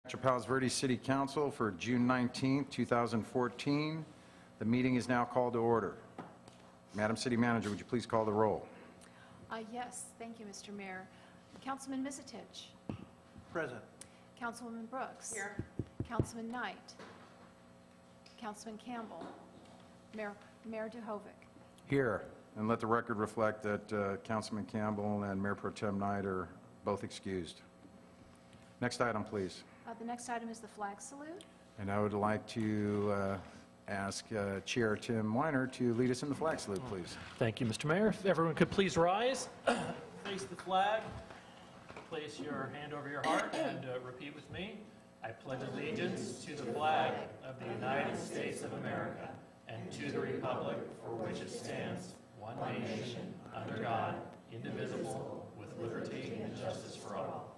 Palos Verdes City Council for June 19, 2014. The meeting is now called to order. Madam City Manager, would you please call the roll? Yes, thank you, Mr. Mayor. Councilman Misitich. Present. Councilwoman Brooks. Here. Councilman Knight. Councilman Campbell. Mayor Duhovic. Here. And let the record reflect that Councilman Campbell and Mayor Pro Tem Knight are both excused. Next item, please. The next item is the flag salute. And I would like to ask Chair Tim Weiner to lead us in the flag salute, please. Thank you, Mr. Mayor. If everyone could please rise, face the flag, place your hand over your heart, and repeat with me. I pledge allegiance to the flag of the United States of America and to the republic for which it stands, one nation, under God, indivisible, with liberty and justice for all.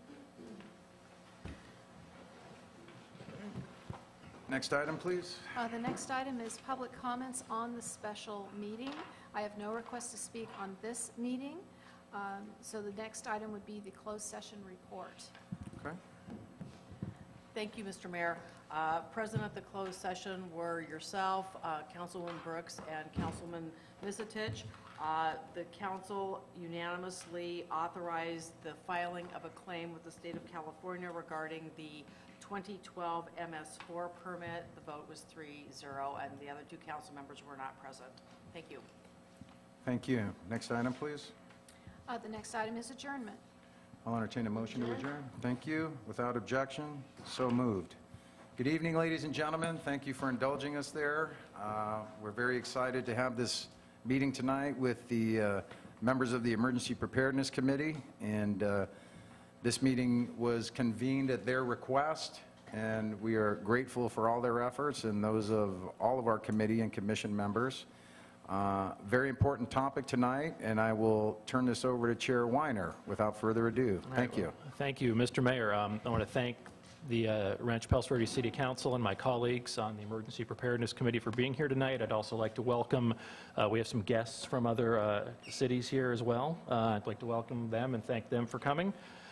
Next item, please. The next item is public comments on the special meeting. I have no request to speak on this meeting, so the next item would be the closed session report. Okay. Thank you, Mr. Mayor. Present at the closed session were yourself, Councilwoman Brooks, and Councilman Misitich. The council unanimously authorized the filing of a claim with the state of California regarding the 2012 MS4 permit. The vote was 3-0, and the other two council members were not present. Thank you. Thank you. Next item, please. The next item is adjournment. I'll entertain a motion to adjourn. Thank you. Without objection, so moved. Good evening, ladies and gentlemen. Thank you for indulging us there. We're very excited to have this meeting tonight with the members of the Emergency Preparedness Committee, and this meeting was convened at their request, and we are grateful for all their efforts and those of all of our committee and commission members. Very important topic tonight, and I will turn this over to Chair Weiner without further ado. Thank you. Thank you, Mr. Mayor. I want to thank the Rancho Palos Verdes City Council and my colleagues on the Emergency Preparedness Committee for being here tonight. I'd also like to welcome, we have some guests from other cities here as well. I'd like to welcome them and thank them for coming.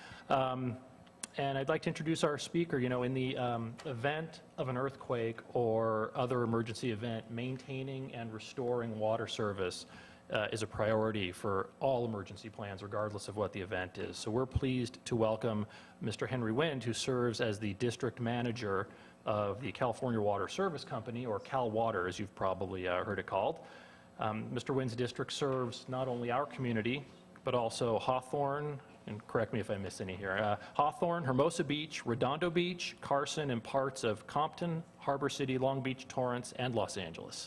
And I'd like to introduce our speaker. You know, in the event of an earthquake or other emergency event, maintaining and restoring water service is a priority for all emergency plans, regardless of what the event is. So we're pleased to welcome Mr. Henry Wind, who serves as the district manager of the California Water Service Company, or Cal Water, as you've probably heard it called. Mr. Wind's district serves not only our community, but also Hawthorne, and correct me if I miss any here, Hawthorne, Hermosa Beach, Redondo Beach, Carson, and parts of Compton, Harbor City, Long Beach, Torrance, and Los Angeles.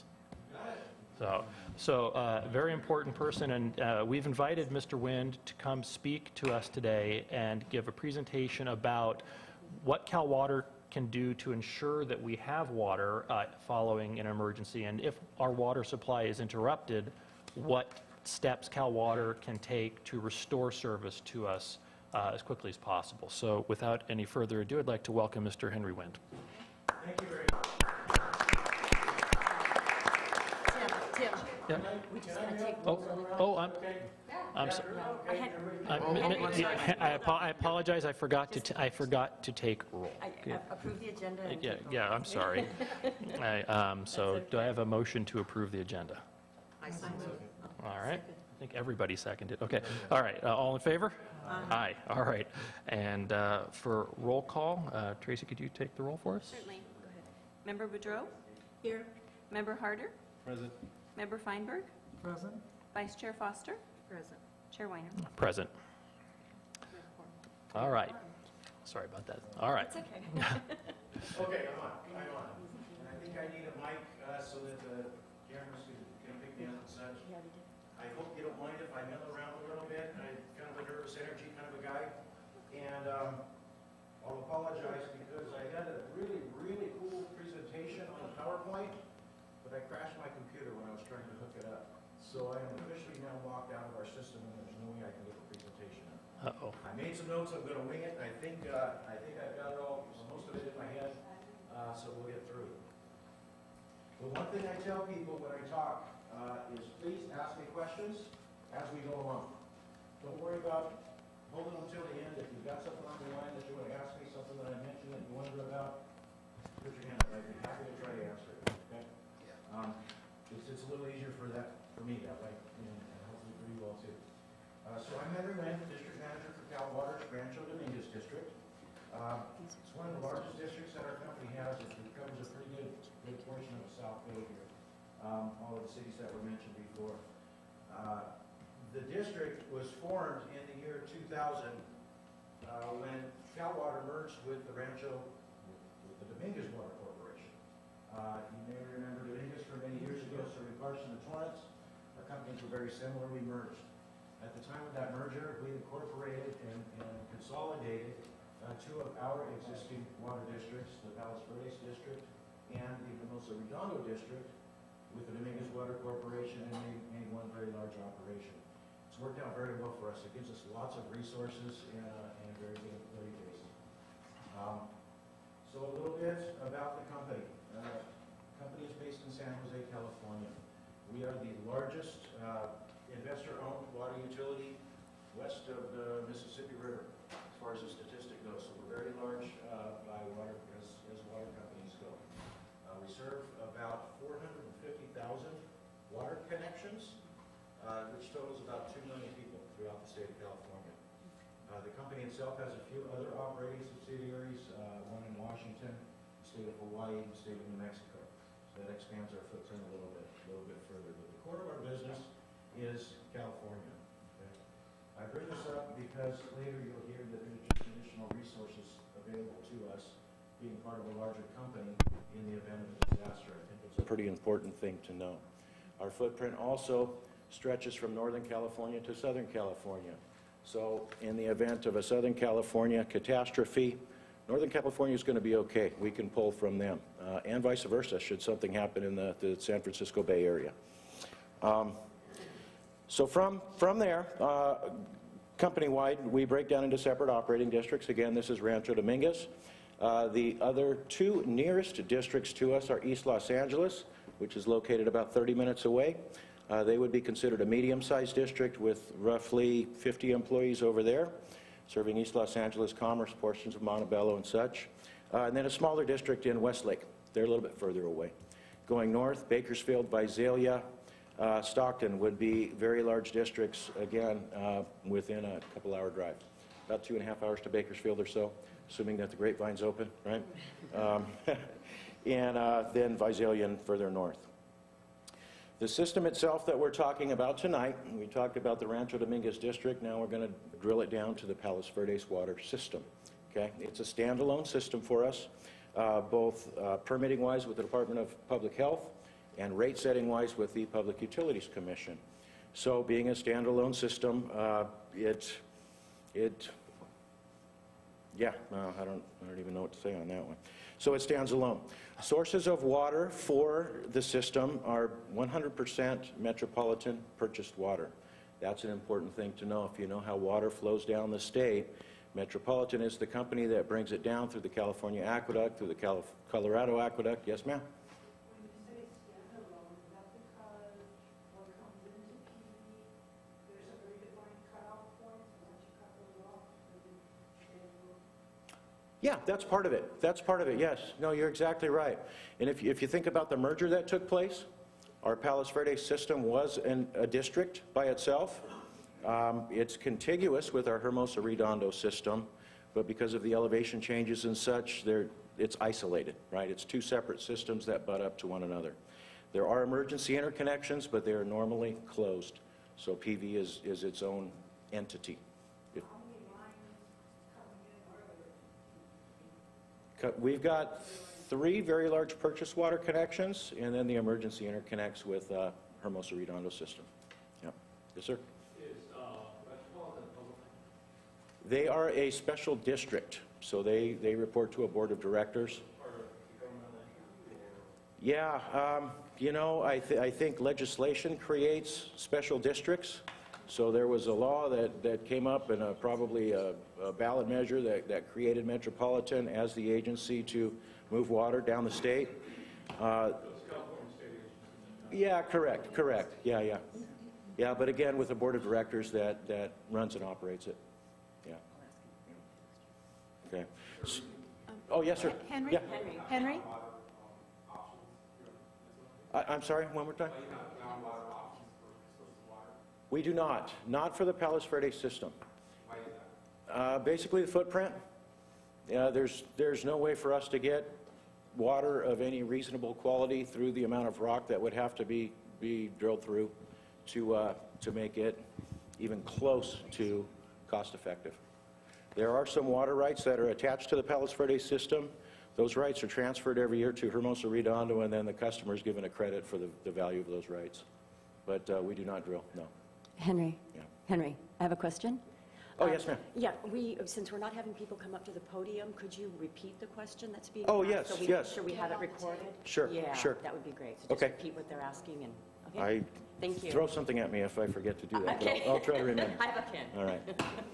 So very important person, and we've invited Mr. Wind to come speak to us today and give a presentation about what Cal Water can do to ensure that we have water following an emergency, and if our water supply is interrupted, what steps Cal Water can take to restore service to us as quickly as possible. So without any further ado, I'd like to welcome Mr. Henry Wind. Thank you very much. Tim, Yeah. we just gotta take I'm sorry. I apologize. I forgot to take roll. approve the agenda. Yeah. I'm sorry. So do I have a motion to approve the agenda? I second. All right. I think everybody seconded. Okay. All right. All in favor? Aye. All right. And for roll call, Tracy, could you take the roll for us? Certainly. Go ahead. Member Boudreau? Here. Member Harder? Present. Member Feinberg? Present. Vice Chair Foster? Present. Chair Weiner? Present. All right. Sorry about that. All right. It's okay. Okay, I'm on. And I think I need a mic so that the cameras can pick me up and such. I hope you don't mind if I mill around a little bit. I'm kind of a nervous energy kind of a guy. And I'll apologize because I had a really cool presentation on PowerPoint, but I crashed my computer when I was trying to hook it up. So I am officially now locked out of our system, and there's no way I can get the presentation up. Uh-oh. I made some notes. I'm going to wing it. I think I've got it all, most of it in my head, so we'll get through it. The one thing I tell people when I talk is please ask me questions as we go along. Don't worry about hold it until the end. If you've got something on your mind that you want to ask me, something that I mentioned that you wonder about, put your hand up. I'd be happy to try to answer it, okay? It's a little easier for me that way, and hopefully for you all too. So I'm Henry Lynn, District Manager for Cal Water's Rancho Dominguez District. It's one of the largest districts that our company has. It covers a pretty good portion of the South Bay here, all of the cities that were mentioned before. The district was formed in the year 2000 when Cal Water merged with the Rancho, with the Dominguez Water Corporation. You may remember Dominguez from many years ago, serving Carson and Torrance. Our companies were very similar. We merged. At the time of that merger, we incorporated and consolidated two of our existing water districts, the Palos Verdes District and the Hermosa Redondo District, with the Dominguez Water Corporation, and made one very large operation. It's worked out very well for us. It gives us lots of resources and a very good employee base. So a little bit about the company. The company is based in San Jose, California. We are the largest investor-owned water utility west of the Mississippi River, as far as the statistic goes. So we're very large by water, as water companies go. We serve about 450,000 water connections, which totals about 2 million people throughout the state of California. The company itself has a few other operating subsidiaries, one in Washington, the state of Hawaii, and the state of New Mexico. So that expands our footprint a little bit further. But the core of our business is California. Okay? I bring this up because later you'll hear that there's just additional resources available to us being part of a larger company in the event of a disaster. I think it's a pretty important thing to know. Our footprint also stretches from Northern California to Southern California. So in the event of a Southern California catastrophe, Northern California is going to be okay. We can pull from them. And vice versa, should something happen in the San Francisco Bay Area. So from there, company-wide, we break down into separate operating districts. Again, this is Rancho Dominguez. The other two nearest districts to us are East Los Angeles, which is located about 30 minutes away. They would be considered a medium-sized district with roughly 50 employees over there, serving East Los Angeles, Commerce, portions of Montebello and such. And then a smaller district in Westlake. They're a little bit further away. Going north, Bakersfield, Visalia, Stockton would be very large districts, again, within a couple-hour drive. About 2.5 hours to Bakersfield or so, assuming that the grapevine's open, right? And then Visalia and further north. The system itself that we're talking about tonight, we talked about the Rancho Dominguez District, now we're going to drill it down to the Palos Verdes water system. Okay? It's a standalone system for us, both permitting-wise with the Department of Public Health and rate-setting-wise with the Public Utilities Commission. So being a standalone system, I don't even know what to say on that one. So it stands alone. Sources of water for the system are 100% metropolitan purchased water. That's an important thing to know. If you know how water flows down the state, Metropolitan is the company that brings it down through the California Aqueduct, through the Colorado Aqueduct. Yes, ma'am? When you say standalone, is that because what comes into PV, there's a very defined cutoff point, and once you cut those off, Yeah, that's part of it. That's part of it, yes. No, you're exactly right. And if you think about the merger that took place, our Palos Verdes system was a district by itself. It's contiguous with our Hermosa Redondo system, but because of the elevation changes and such, it's isolated, right? It's two separate systems that butt up to one another. There are emergency interconnections, but they are normally closed. So PV is its own entity. We've got 3 very large purchase water connections, and then the emergency interconnects with Hermosa Redondo system. Yeah. Yes, sir? Is Metropolitan public? They are a special district, so they report to a board of directors. Yeah, you know, I think legislation creates special districts. So there was a law that came up, and probably a ballot measure that created Metropolitan as the agency to move water down the state. Yeah, correct. Yeah, but again, with a board of directors that runs and operates it. Yeah. Okay. Oh, yes, sir. Henry? Yeah. Henry? I'm sorry, one more time? We do not. Not for the Palos Verdes system. Basically, the footprint. There's no way for us to get water of any reasonable quality through the amount of rock that would have to be drilled through to make it even close to cost-effective. There are some water rights that are attached to the Palos Verdes system. Those rights are transferred every year to Hermosa Redondo, and then the customer is given a credit for the value of those rights. But we do not drill, no. Henry? Yeah. Henry, I have a question. Oh, yes, ma'am. Yeah, since we're not having people come up to the podium, could you repeat the question that's being Oh, asked? yes, So we yes. make sure we have it recorded? Sure, Yeah, sure. that would be great. So just Okay. repeat what they're asking and, okay? Thank you. Throw something at me if I forget to do that, but Okay. I'll try to remember. I have a pen. All right.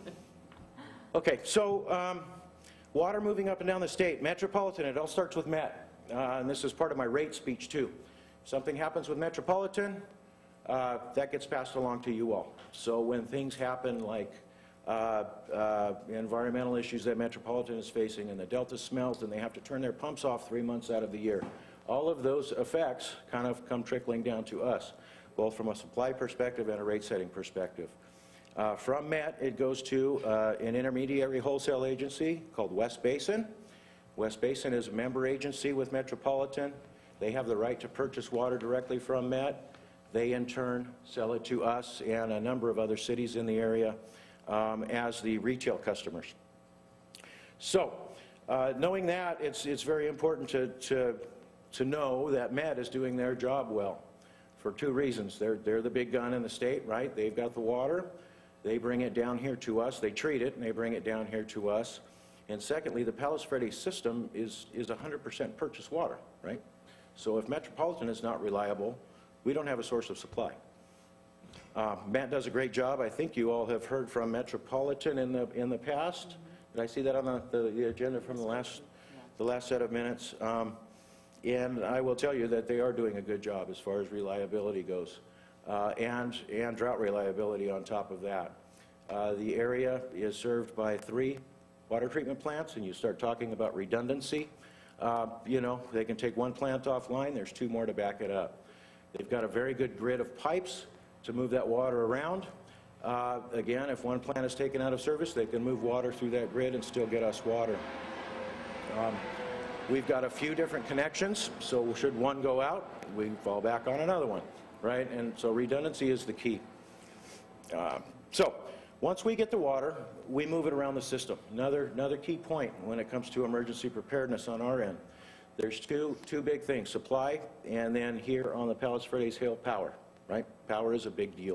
Okay, so water moving up and down the state. Metropolitan, it all starts with Met. And this is part of my rate speech, too. Something happens with Metropolitan, that gets passed along to you all. So when things happen like environmental issues that Metropolitan is facing and the Delta smelt and they have to turn their pumps off 3 months out of the year, all of those effects kind of come trickling down to us, both from a supply perspective and a rate setting perspective. From Met, it goes to an intermediary wholesale agency called West Basin. West Basin is a member agency with Metropolitan. They have the right to purchase water directly from Met. They, in turn, sell it to us and a number of other cities in the area as the retail customers. So, knowing that, it's very important to know that Met is doing their job well for two reasons. They're the big gun in the state, right? They've got the water. They bring it down here to us. They treat it, and they bring it down here to us. And secondly, the Palos Verdes system is 100% purchased water, right? So if Metropolitan is not reliable, we don't have a source of supply. Matt does a great job. I think you all have heard from Metropolitan in the past. Did I see that on the agenda from the last set of minutes? And I will tell you that they are doing a good job as far as reliability goes, and drought reliability on top of that. The area is served by 3 water treatment plants, and you start talking about redundancy. You know, they can take one plant offline, there's 2 more to back it up. They've got a very good grid of pipes to move that water around. Again, if one plant is taken out of service, they can move water through that grid and still get us water. We've got a few different connections, so should one go out, we fall back on another one, right? And so redundancy is the key. So once we get the water, we move it around the system. Another key point when it comes to emergency preparedness on our end. There's two big things, supply, and then here on the Palos Verdes Hill, power, right? Power is a big deal.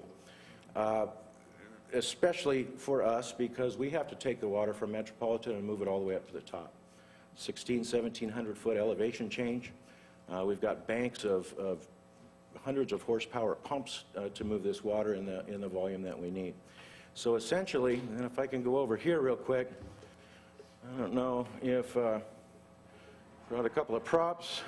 Especially for us because we have to take the water from Metropolitan and move it all the way up to the top. 1,700 foot elevation change. We've got banks of hundreds of horsepower pumps to move this water in the volume that we need. So essentially, and if I can go over here real quick, I don't know if brought a couple of props.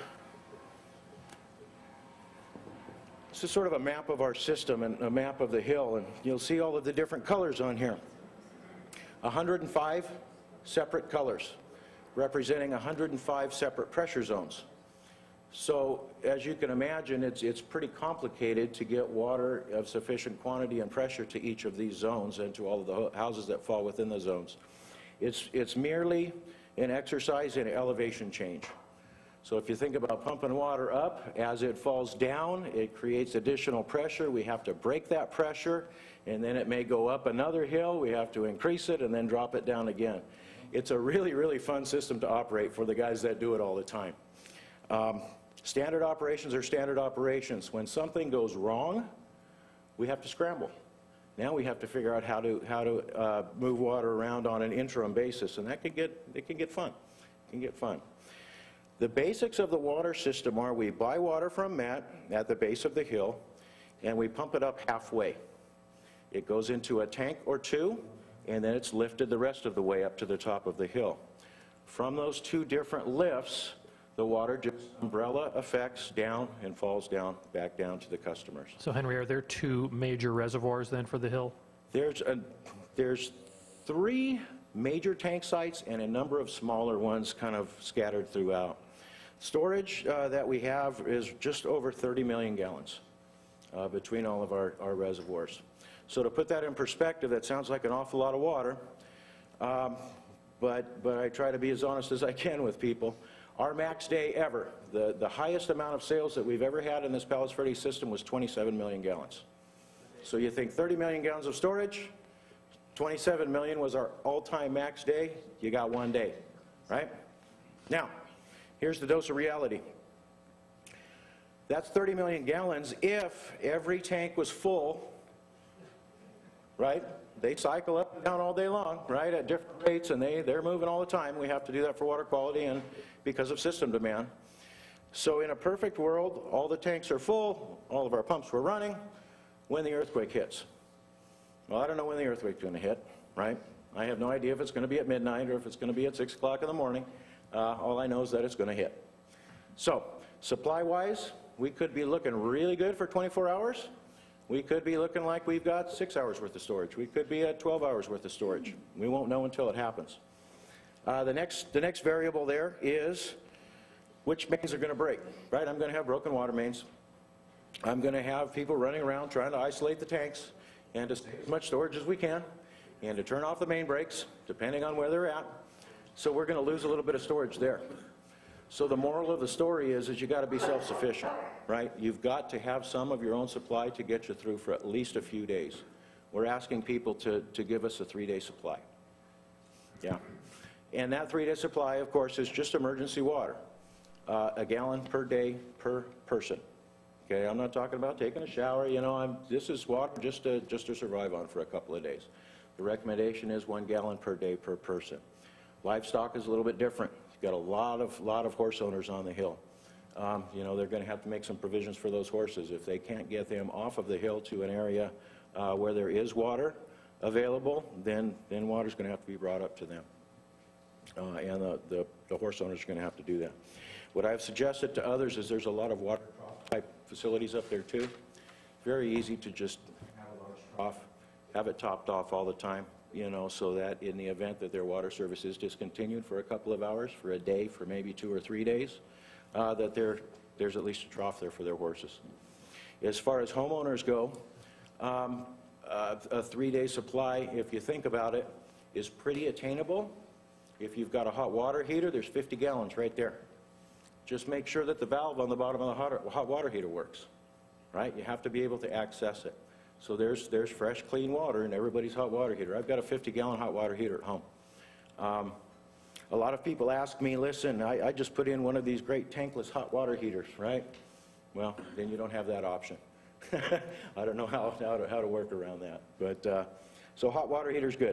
This is sort of a map of our system and a map of the hill, and you'll see all of the different colors on here. 105 separate colors, representing 105 separate pressure zones. So, as you can imagine, it's pretty complicated to get water of sufficient quantity and pressure to each of these zones and to all of the houses that fall within the zones. It's merely an exercise in elevation change. So if you think about pumping water up, as it falls down, it creates additional pressure. We have to break that pressure, and then it may go up another hill. We have to increase it and then drop it down again. It's a really, really fun system to operate for the guys that do it all the time. Standard operations are standard operations. When something goes wrong, we have to scramble. Now we have to figure out how to move water around on an interim basis, and it can get fun. It can get fun. The basics of the water system are we buy water from Matt at the base of the hill, and we pump it up halfway. It goes into a tank or 2, and then it's lifted the rest of the way up to the top of the hill. From those 2 different lifts, the water just umbrella effects down and falls down, back down to the customers. So Henry, are there 2 major reservoirs then for the hill? There's 3 major tank sites and a number of smaller ones kind of scattered throughout. Storage that we have is just over 30 million gallons between all of our reservoirs. So to put that in perspective, that sounds like an awful lot of water, but I try to be as honest as I can with people. Our max day ever, the highest amount of sales that we've ever had in this Palos Verdes system was 27 million gallons. So you think 30 million gallons of storage, 27 million was our all-time max day, you got one day, right? Now, here's the dose of reality. That's 30 million gallons if every tank was full, right? They cycle up and down all day long, right, at different rates, and they're moving all the time. We have to do that for water quality and because of system demand. So in a perfect world, all the tanks are full, all of our pumps were running when the earthquake hits. Well, I don't know when the earthquake's going to hit, right? I have no idea if it's going to be at midnight or if it's going to be at 6 o'clock in the morning. All I know is that it's going to hit. So, supply-wise, we could be looking really good for 24 hours. We could be looking like we've got 6 hours worth of storage. We could be at 12 hours worth of storage. We won't know until it happens. The next variable there is which mains are going to break, right? I'm going to have broken water mains. I'm going to have people running around trying to isolate the tanks and to save as much storage as we can and to turn off the main breaks, depending on where they're at. So we're going to lose a little bit of storage there. So the moral of the story is you got to be self-sufficient, right? You've got to have some of your own supply to get you through for at least a few days. We're asking people to give us a 3-day supply. Yeah. And that 3-day supply, of course, is just emergency water. A gallon per day per person. Okay, I'm not talking about taking a shower, you know, this is water just to survive on for a couple of days. The recommendation is 1 gallon per day per person. Livestock is a little bit different. You've got a lot of horse owners on the hill. You know, they're going to have to make some provisions for those horses. If they can't get them off of the hill to an area where there is water available, then water's going to have to be brought up to them. And the horse owners are going to have to do that. What I've suggested to others is there's a lot of water type facilities up there too. Very easy to just have a large trough, have it topped off all the time, you know, so that in the event that their water service is discontinued for a couple of hours, for a day, for maybe 2 or 3 days, that there's at least a trough there for their horses. As far as homeowners go, a 3-day supply, if you think about it, is pretty attainable. If you've got a hot water heater, there's 50 gallons right there. Just make sure that the valve on the bottom of the hot water heater works, right? You have to be able to access it. So there's fresh, clean water in everybody's hot water heater. I've got a 50-gallon hot water heater at home. A lot of people ask me, listen, I just put in one of these great tankless hot water heaters, right? Well, then you don't have that option. I don't know how to work around that. But so hot water heater's good.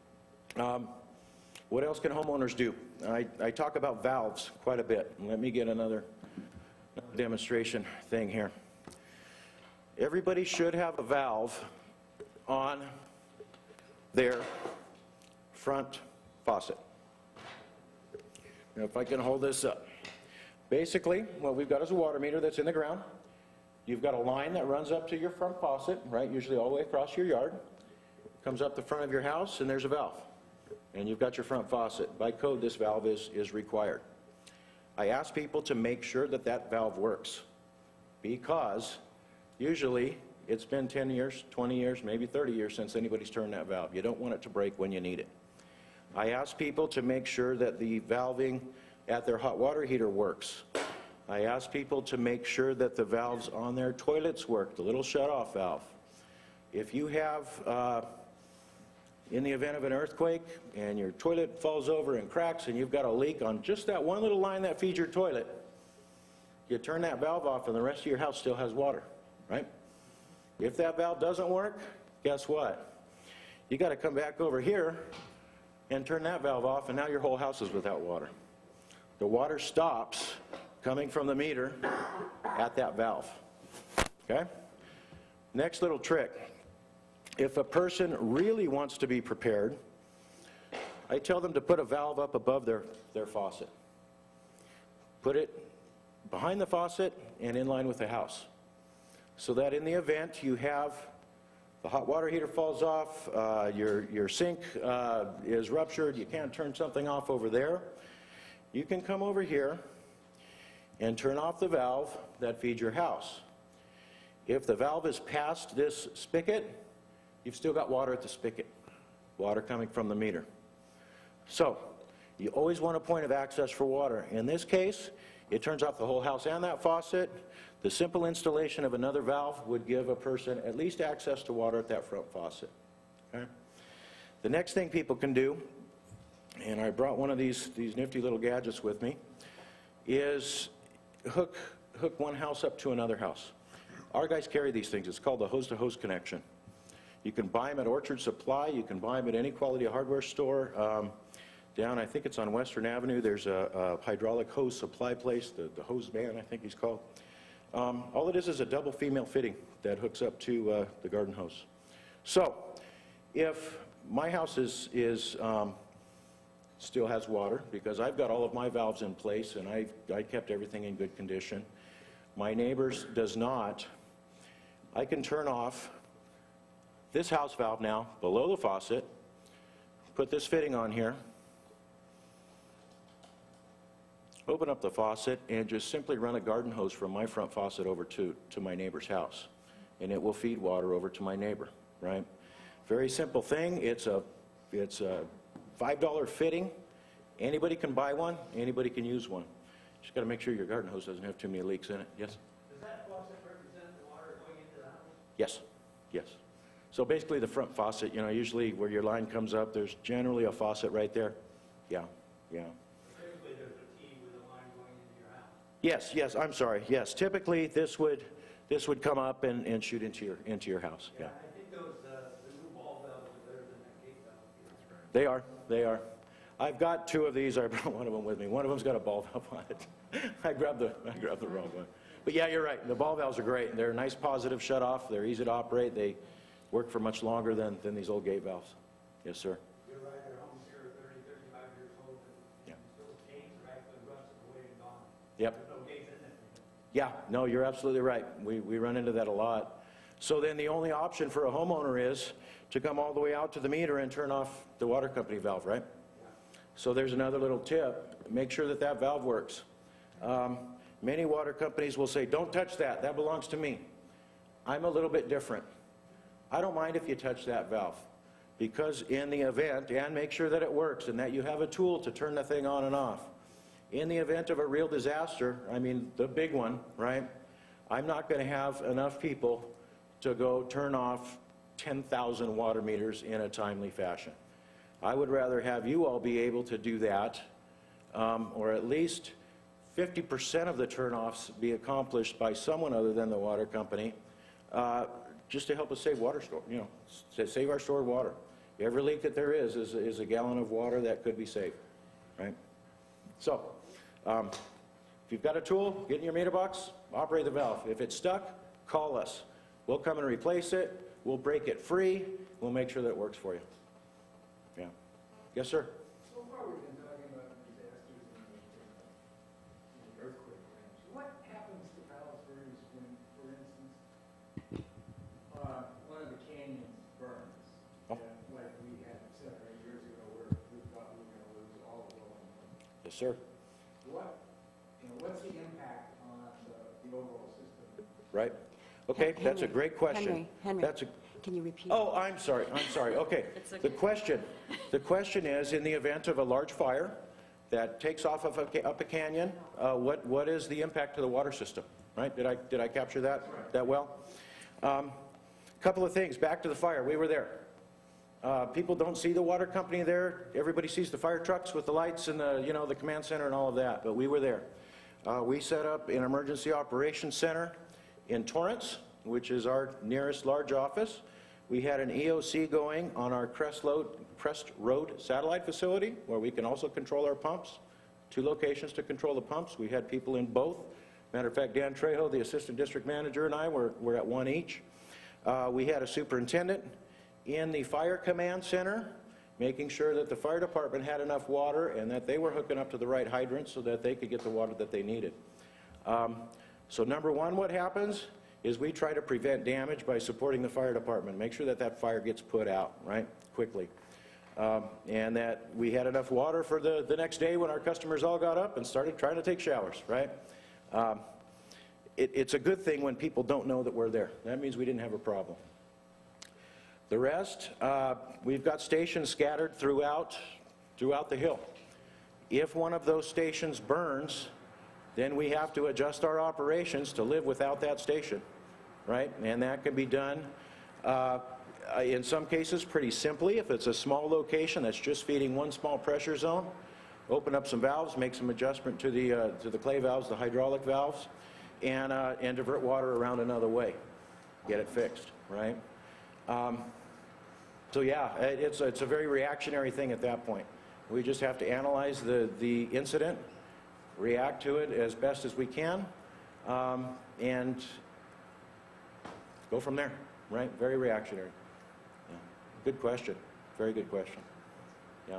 What else can homeowners do? I talk about valves quite a bit. Let me get another demonstration thing here. Everybody should have a valve on their front faucet. Now, if I can hold this up. Basically, what we've got is a water meter that's in the ground. You've got a line that runs up to your front faucet, right, usually all the way across your yard. Comes up the front of your house, and there's a valve. And you've got your front faucet. By code, this valve is required. I ask people to make sure that that valve works, because usually it's been 10 years, 20 years, maybe 30 years since anybody's turned that valve. You don't want it to break when you need it. I ask people to make sure that the valving at their hot water heater works. I ask people to make sure that the valves on their toilets work, the little shut-off valve. If you have, in the event of an earthquake, and your toilet falls over and cracks, and you've got a leak on just that one little line that feeds your toilet, you turn that valve off and the rest of your house still has water, right? If that valve doesn't work, guess what? You got to come back over here and turn that valve off, and now your whole house is without water. The water stops coming from the meter at that valve, okay? Next little trick. If a person really wants to be prepared, I tell them to put a valve up above their faucet. Put it behind the faucet and in line with the house, so that in the event you have the hot water heater falls off, your sink is ruptured, you can't turn something off over there, you can come over here and turn off the valve that feeds your house. If the valve is past this spigot, you've still got water at the spigot, water coming from the meter. So, you always want a point of access for water. In this case, it turns off the whole house and that faucet. The simple installation of another valve would give a person at least access to water at that front faucet. Okay? The next thing people can do, and I brought one of these nifty little gadgets with me, is hook one house up to another house. Our guys carry these things. It's called the hose-to-hose connection. You can buy them at Orchard Supply. You can buy them at any quality hardware store. Down, I think it's on Western Avenue, there's a hydraulic hose supply place, the Hose Man, I think he's called. All it is a double female fitting that hooks up to the garden hose. So, if my house still has water, because I've got all of my valves in place and I kept everything in good condition, my neighbor's does not, I can turn off this house valve now below the faucet, put this fitting on here, open up the faucet, and just simply run a garden hose from my front faucet over to my neighbor's house. And it will feed water over to my neighbor, right? Very simple thing. It's a $5 fitting. Anybody can buy one. Anybody can use one. Just got to make sure your garden hose doesn't have too many leaks in it. Yes? Does that faucet represent the water going into the house? Yes. Yes. So basically the front faucet, you know, usually where your line comes up, there's generally a faucet right there. Yeah. Yeah. Typically there's a T with a line going into your house. Yes, yes, I'm sorry. Yes, typically this would come up and shoot into your house. Yeah. I think those, the new ball valves are better than that gate valve. They are. They are. I've got two of these. I brought one of them with me. One of them's got a ball valve on it. I grabbed the wrong one. But yeah, you're right. The ball valves are great. They're a nice positive shut off. They're easy to operate. They work for much longer than these old gate valves. Yes, sir. You're right. Their homes here are 30, 35 years old. And those gates are actually rusted away and gone. Yep. There's no gates in there. Yeah, no, you're absolutely right. We run into that a lot. So then the only option for a homeowner is to come all the way out to the meter and turn off the water company valve, right? So there's another little tip. Make sure that that valve works. Many water companies will say, don't touch that. That belongs to me. I'm a little bit different. I don't mind if you touch that valve, because in the event, and make sure that it works and that you have a tool to turn the thing on and off. In the event of a real disaster, I mean the big one, right? I'm not going to have enough people to go turn off 10,000 water meters in a timely fashion. I would rather have you all be able to do that, or at least 50% of the turnoffs be accomplished by someone other than the water company, just to help us save water store, you know, to save our stored water. Every leak that there is a gallon of water that could be saved, right? So, if you've got a tool, get in your meter box, operate the valve. If it's stuck, call us. We'll come and replace it. We'll break it free. We'll make sure that it works for you. Yeah. Yes, sir? So far we've been talking about disasters and the earthquake range. What happens to Palos Verdes when, for instance, one of the canyons burns? Oh. Like we had 7 or 8 years ago where we thought we were going to lose all of them. Yes, sir. What's the impact on the overall system? Right. Okay, that's a great question. Henry, That's a, can you repeat? oh, I'm sorry. Okay. The question is, in the event of a large fire that takes off of up a canyon, what is the impact to the water system? Right? Did I capture that well? Couple of things. Back to the fire. We were there. People don't see the water company there. Everybody sees the fire trucks with the lights and the command center and all of that. But we were there. We set up an emergency operations center in Torrance, which is our nearest large office. We had an EOC going on our Crest Road satellite facility, where we can also control our pumps. 2 locations to control the pumps. We had people in both. Matter of fact, Dan Trejo, the assistant district manager, and I were at one each. We had a superintendent in the fire command center, making sure that the fire department had enough water and that they were hooking up to the right hydrants so that they could get the water that they needed. So number one, what happens is we try to prevent damage by supporting the fire department, make sure that that fire gets put out, right, quickly. And that we had enough water for the next day when our customers all got up and started trying to take showers, right? It's a good thing when people don't know that we're there. That means we didn't have a problem. The rest, we've got stations scattered throughout the hill. If one of those stations burns, then we have to adjust our operations to live without that station, right? And that can be done in some cases pretty simply. If it's a small location that's just feeding one small pressure zone, open up some valves, make some adjustment to the clay valves, the hydraulic valves, and divert water around another way. Get it fixed, right? So yeah, it's a very reactionary thing at that point. We just have to analyze the incident, react to it as best as we can, and go from there, right? Very reactionary. Yeah. Good question. Very good question. Yeah.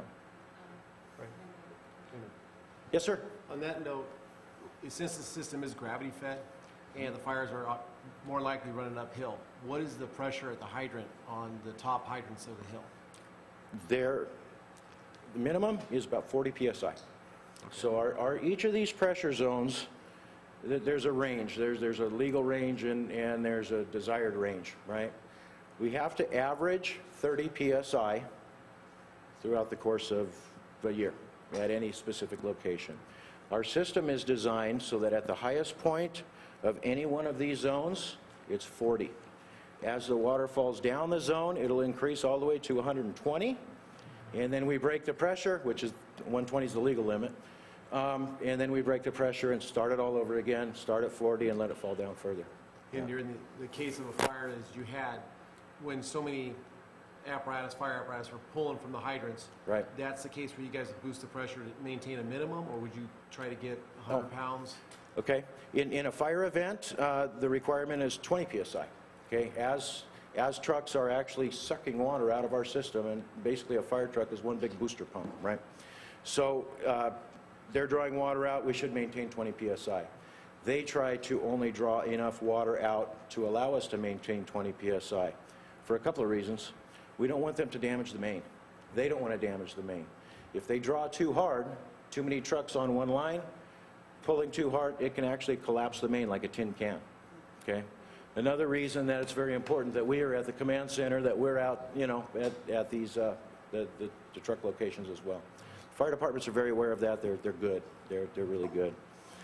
Yes, sir. On that note, since the system is gravity fed and the fires are more likely running uphill, what is the pressure at the hydrant on the top hydrants of the hill? The minimum is about 40 psi. Okay. So each of these pressure zones, there's a range. There's a legal range and there's a desired range, right? We have to average 30 psi throughout the course of a year at any specific location. Our system is designed so that at the highest point of any one of these zones, it's 40. As the water falls down the zone, it'll increase all the way to 120, and then we break the pressure, which is 120 is the legal limit, and then we break the pressure and start it all over again, start at 40 and let it fall down further. And during the case of a fire as you had, when so many fire apparatus were pulling from the hydrants, right? That's the case where you guys would boost the pressure to maintain a minimum, or would you try to get 100 pounds? Okay. In a fire event, the requirement is 20 psi. Okay. As trucks are actually sucking water out of our system, and basically a fire truck is one big booster pump, right? So they're drawing water out, we should maintain 20 psi. They try to only draw enough water out to allow us to maintain 20 psi for a couple of reasons. We don't want them to damage the main. They don't want to damage the main. If they draw too hard, too many trucks on one line, pulling too hard, it can actually collapse the main like a tin can. Okay? Another reason that it's very important that we are at the command center, that we're out, you know, at these the truck locations as well. Fire departments are very aware of that. They're good. They're really good.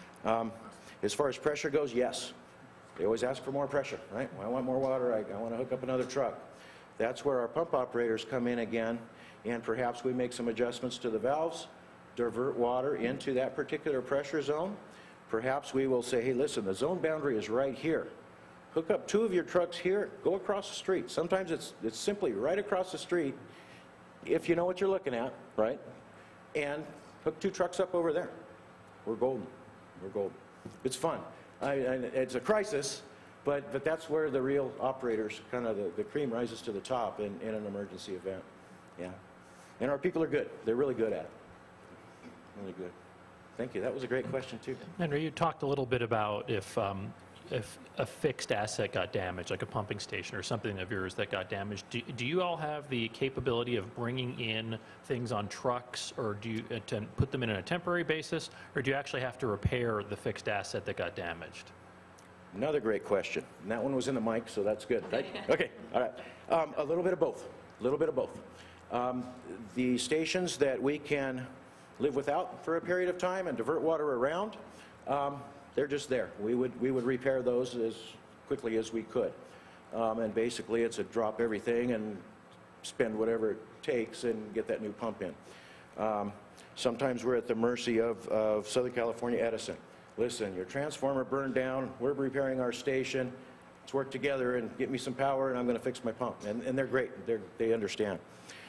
As far as pressure goes, yes. They always ask for more pressure, right? I want more water. I want to hook up another truck. That's where our pump operators come in again, and perhaps we make some adjustments to the valves, divert water into that particular pressure zone. Perhaps we will say, hey, listen, the zone boundary is right here. Hook up 2 of your trucks here, go across the street. Sometimes it's simply right across the street, if you know what you're looking at, right? And hook 2 trucks up over there. We're golden. We're golden. It's fun. It's a crisis, but that's where the real operators, kind of the cream rises to the top in an emergency event. Yeah. And our people are good. They're really good at it. Really good. Thank you. That was a great question, too. Henry, you talked a little bit about if a fixed asset got damaged, like a pumping station or something of yours that got damaged, do you all have the capability of bringing in things on trucks, or do you put them in on a temporary basis, or do you actually have to repair the fixed asset that got damaged? Another great question. And that one was in the mic, so that's good, right? Okay, all right. A little bit of both. A little bit of both. The stations that we can live without for a period of time and divert water around, they're just there. We would repair those as quickly as we could. And basically it's a drop everything and spend whatever it takes and get that new pump in. Sometimes we're at the mercy of Southern California Edison. Listen, your transformer burned down, we're repairing our station, let's work together and get me some power and I'm going to fix my pump. And they're great, they understand.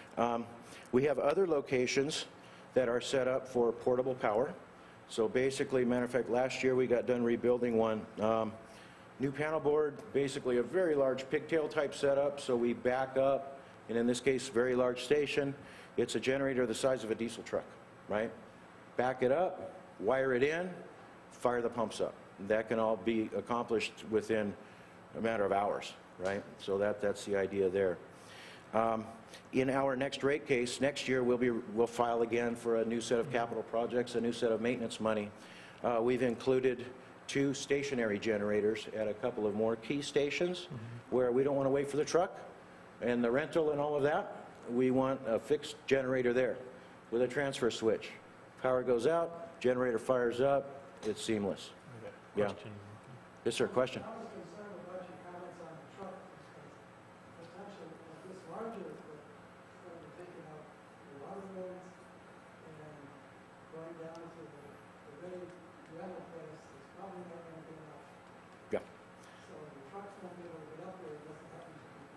We have other locations that are set up for portable power. So basically, matter of fact, last year we got done rebuilding one. New panel board, basically a very large pigtail type setup, so we back up, and in this case, very large station. It's a generator the size of a diesel truck, right? Back it up, wire it in, fire the pumps up. That can all be accomplished within a matter of hours, right? So that's the idea there. In our next rate case, next year, we'll file again for a new set of capital projects, a new set of maintenance money. We've included 2 stationary generators at a couple of more key stations where we don't want to wait for the truck and the rental and all of that. We want a fixed generator there with a transfer switch. Power goes out, generator fires up, it's seamless. Yeah. Question. Yes, sir, question? I was concerned about your comments on the truck, because potentially, this larger equipment, instead of taking out the water roads and going down to the very level place, it's probably not going to be enough. Yeah. So the trucks won't be able to get up there, it doesn't happen to be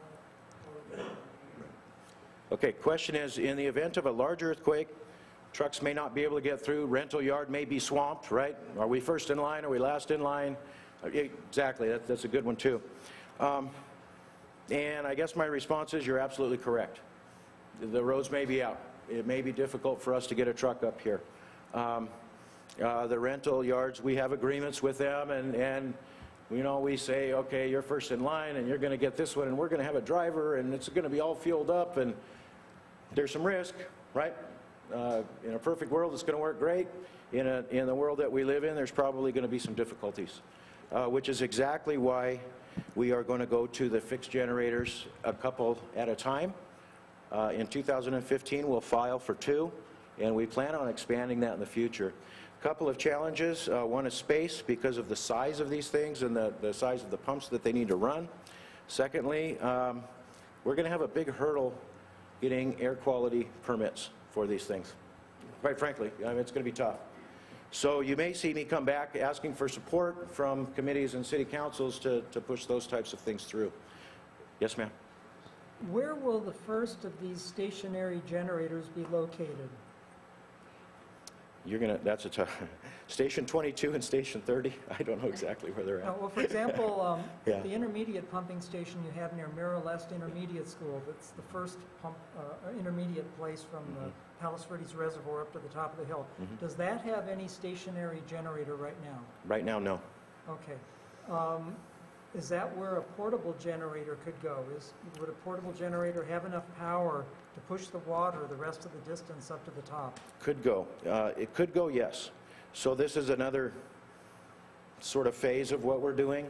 part. Okay, question is, in the event of a large earthquake, trucks may not be able to get through, rental yard may be swamped, right? Are we first in line, are we last in line? Exactly, that's a good one too. And I guess my response is you're absolutely correct. The roads may be out. It may be difficult for us to get a truck up here. The rental yards, we have agreements with them, and you know, we say, okay, you're first in line and you're going to get this one, and we're going to have a driver, and it's going to be all fueled up, and there's some risk, right? In a perfect world, it's going to work great. In the world that we live in, there's probably going to be some difficulties, which is exactly why we are going to go to the fixed generators a couple at a time. In 2015, we'll file for 2, and we plan on expanding that in the future. A couple of challenges. One is space, because of the size of these things and the size of the pumps that they need to run. Secondly, we're going to have a big hurdle getting air quality permits for these things. Quite frankly, I mean, it's going to be tough. So you may see me come back asking for support from committees and city councils to push those types of things through. Yes, ma'am? Where will the first of these stationary generators be located? That's a tough, Station 22 and Station 30, I don't know exactly where they're at. Well, for example, Yeah. the intermediate pumping station you have near Merrill Est Intermediate School, that's the first intermediate place from the Palos Verdes Reservoir up to the top of the hill. Does that have any stationary generator right now? Right now, no. Okay. Is that where a portable generator could go? Would a portable generator have enough power to push the water the rest of the distance up to the top? Could go. It could go, yes. So this is another sort of phase of what we're doing.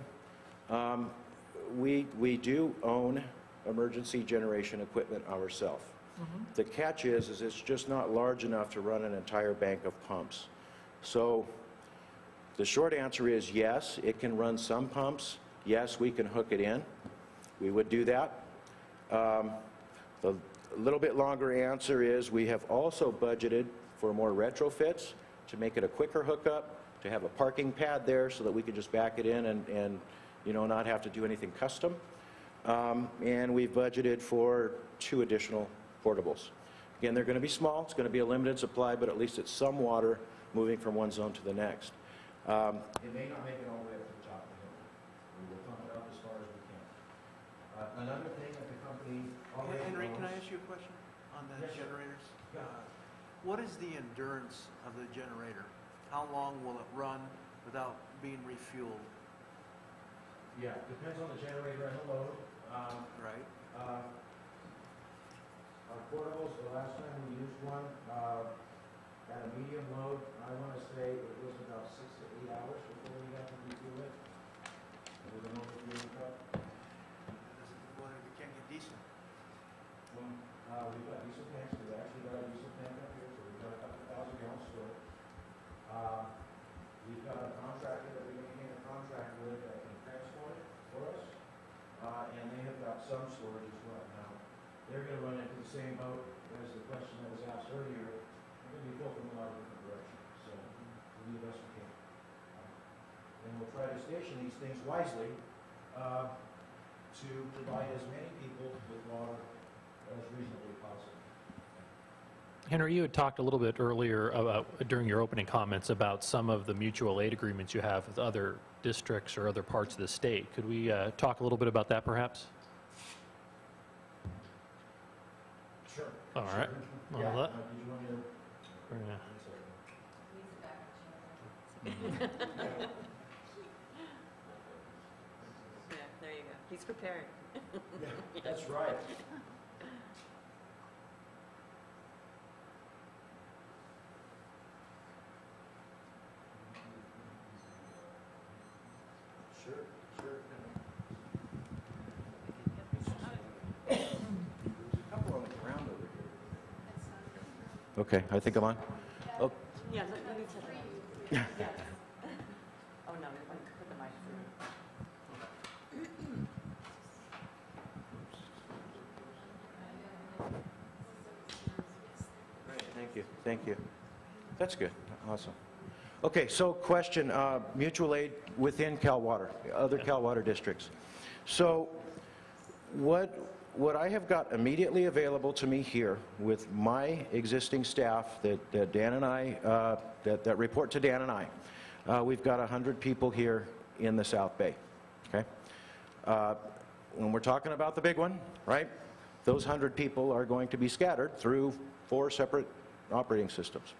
We do own emergency generation equipment ourselves. The catch is it's just not large enough to run an entire bank of pumps. So the short answer is yes, it can run some pumps. Yes, we can hook it in. We would do that. The little bit longer answer is we have also budgeted for more retrofits to make it a quicker hookup, to have a parking pad there so that we could just back it in and you know, not have to do anything custom. And we've budgeted for 2 additional portables. Again, they're going to be small. It's going to be a limited supply, but at least it's some water moving from one zone to the next. It may not make it all the way up to the top of the hill. We will pump it up as far as we can. Another thing that the company already Henry, can I owns- ask you a question on the Yes, sir. generators? Yeah. What is the endurance of the generator? How long will it run without being refueled? Yeah, depends on the generator and the load. Right? Our portables, the last time we used one, at a medium load, I want to say it was about 6 to 8 hours before we got to refuel it. With an overfueling cup. What if it can't get diesel? We've got diesel tanks, we've actually got a diesel tank up here, so we've got a couple thousand gallons stored. We've got a contractor that we maintain a contract with that can transport it for us, and they have got some storage as well. Now, they're going to run into the same boat as the question that was asked earlier. They're going to be built in a lot of different directions, so we'll do the best we can. And we'll try to station these things wisely to provide as many people with water as reasonably possible. Henry, you had talked a little bit earlier about, during your opening comments about some of the mutual aid agreements you have with other districts or other parts of the state. Could we talk a little bit about that, perhaps? Sure. All right. Sure. Well, Yeah. that- Did you want me to? Yeah. Yeah, there you He's preparing. That's right. Sure, sure. There's a couple on the ground over here. Okay, I think I'm on. Oh, Yeah, let me tell you. Yes. Oh, no, I put the mic through. thank you, thank you. That's good, awesome. Okay, so question, mutual aid within Cal Water, other Cal Water districts. So what I have got immediately available to me here with my existing staff that Dan and I, that report to Dan and I, we've got 100 people here in the South Bay, okay? When we're talking about the big one, right, those 100 people are going to be scattered through 4 separate operating systems.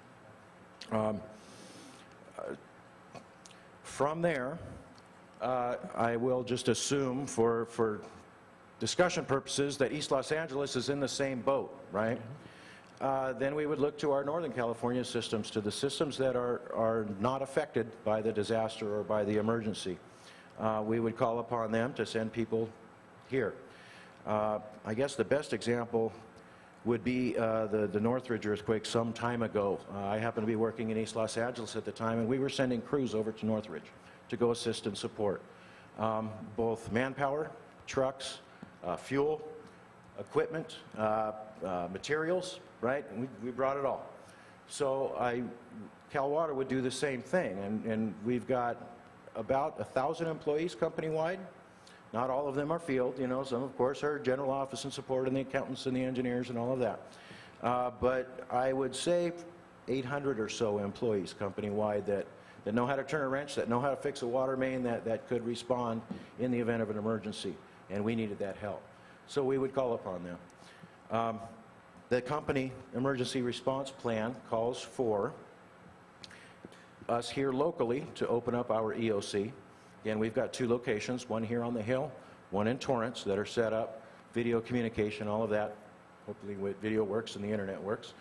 From there, I will just assume for discussion purposes that East Los Angeles is in the same boat, right? Then we would look to our Northern California systems, to the systems that are not affected by the disaster or by the emergency. We would call upon them to send people here. I guess the best example would be the Northridge earthquake some time ago. I happened to be working in East Los Angeles at the time, and we were sending crews over to Northridge to go assist and support. Both manpower, trucks, fuel, equipment, materials, right? We brought it all. So Cal Water would do the same thing, and we've got about 1,000 employees company-wide. Not all of them are field, you know, some of course are general office and support and the accountants and the engineers and all of that. But I would say 800 or so employees company-wide that know how to turn a wrench, that know how to fix a water main, that could respond in the event of an emergency, and we needed that help. So we would call upon them. The company emergency response plan calls for us here locally to open up our EOC. Again, we've got 2 locations, one here on the Hill, one in Torrance, that are set up, video communication, all of that. Hopefully video works and the internet works.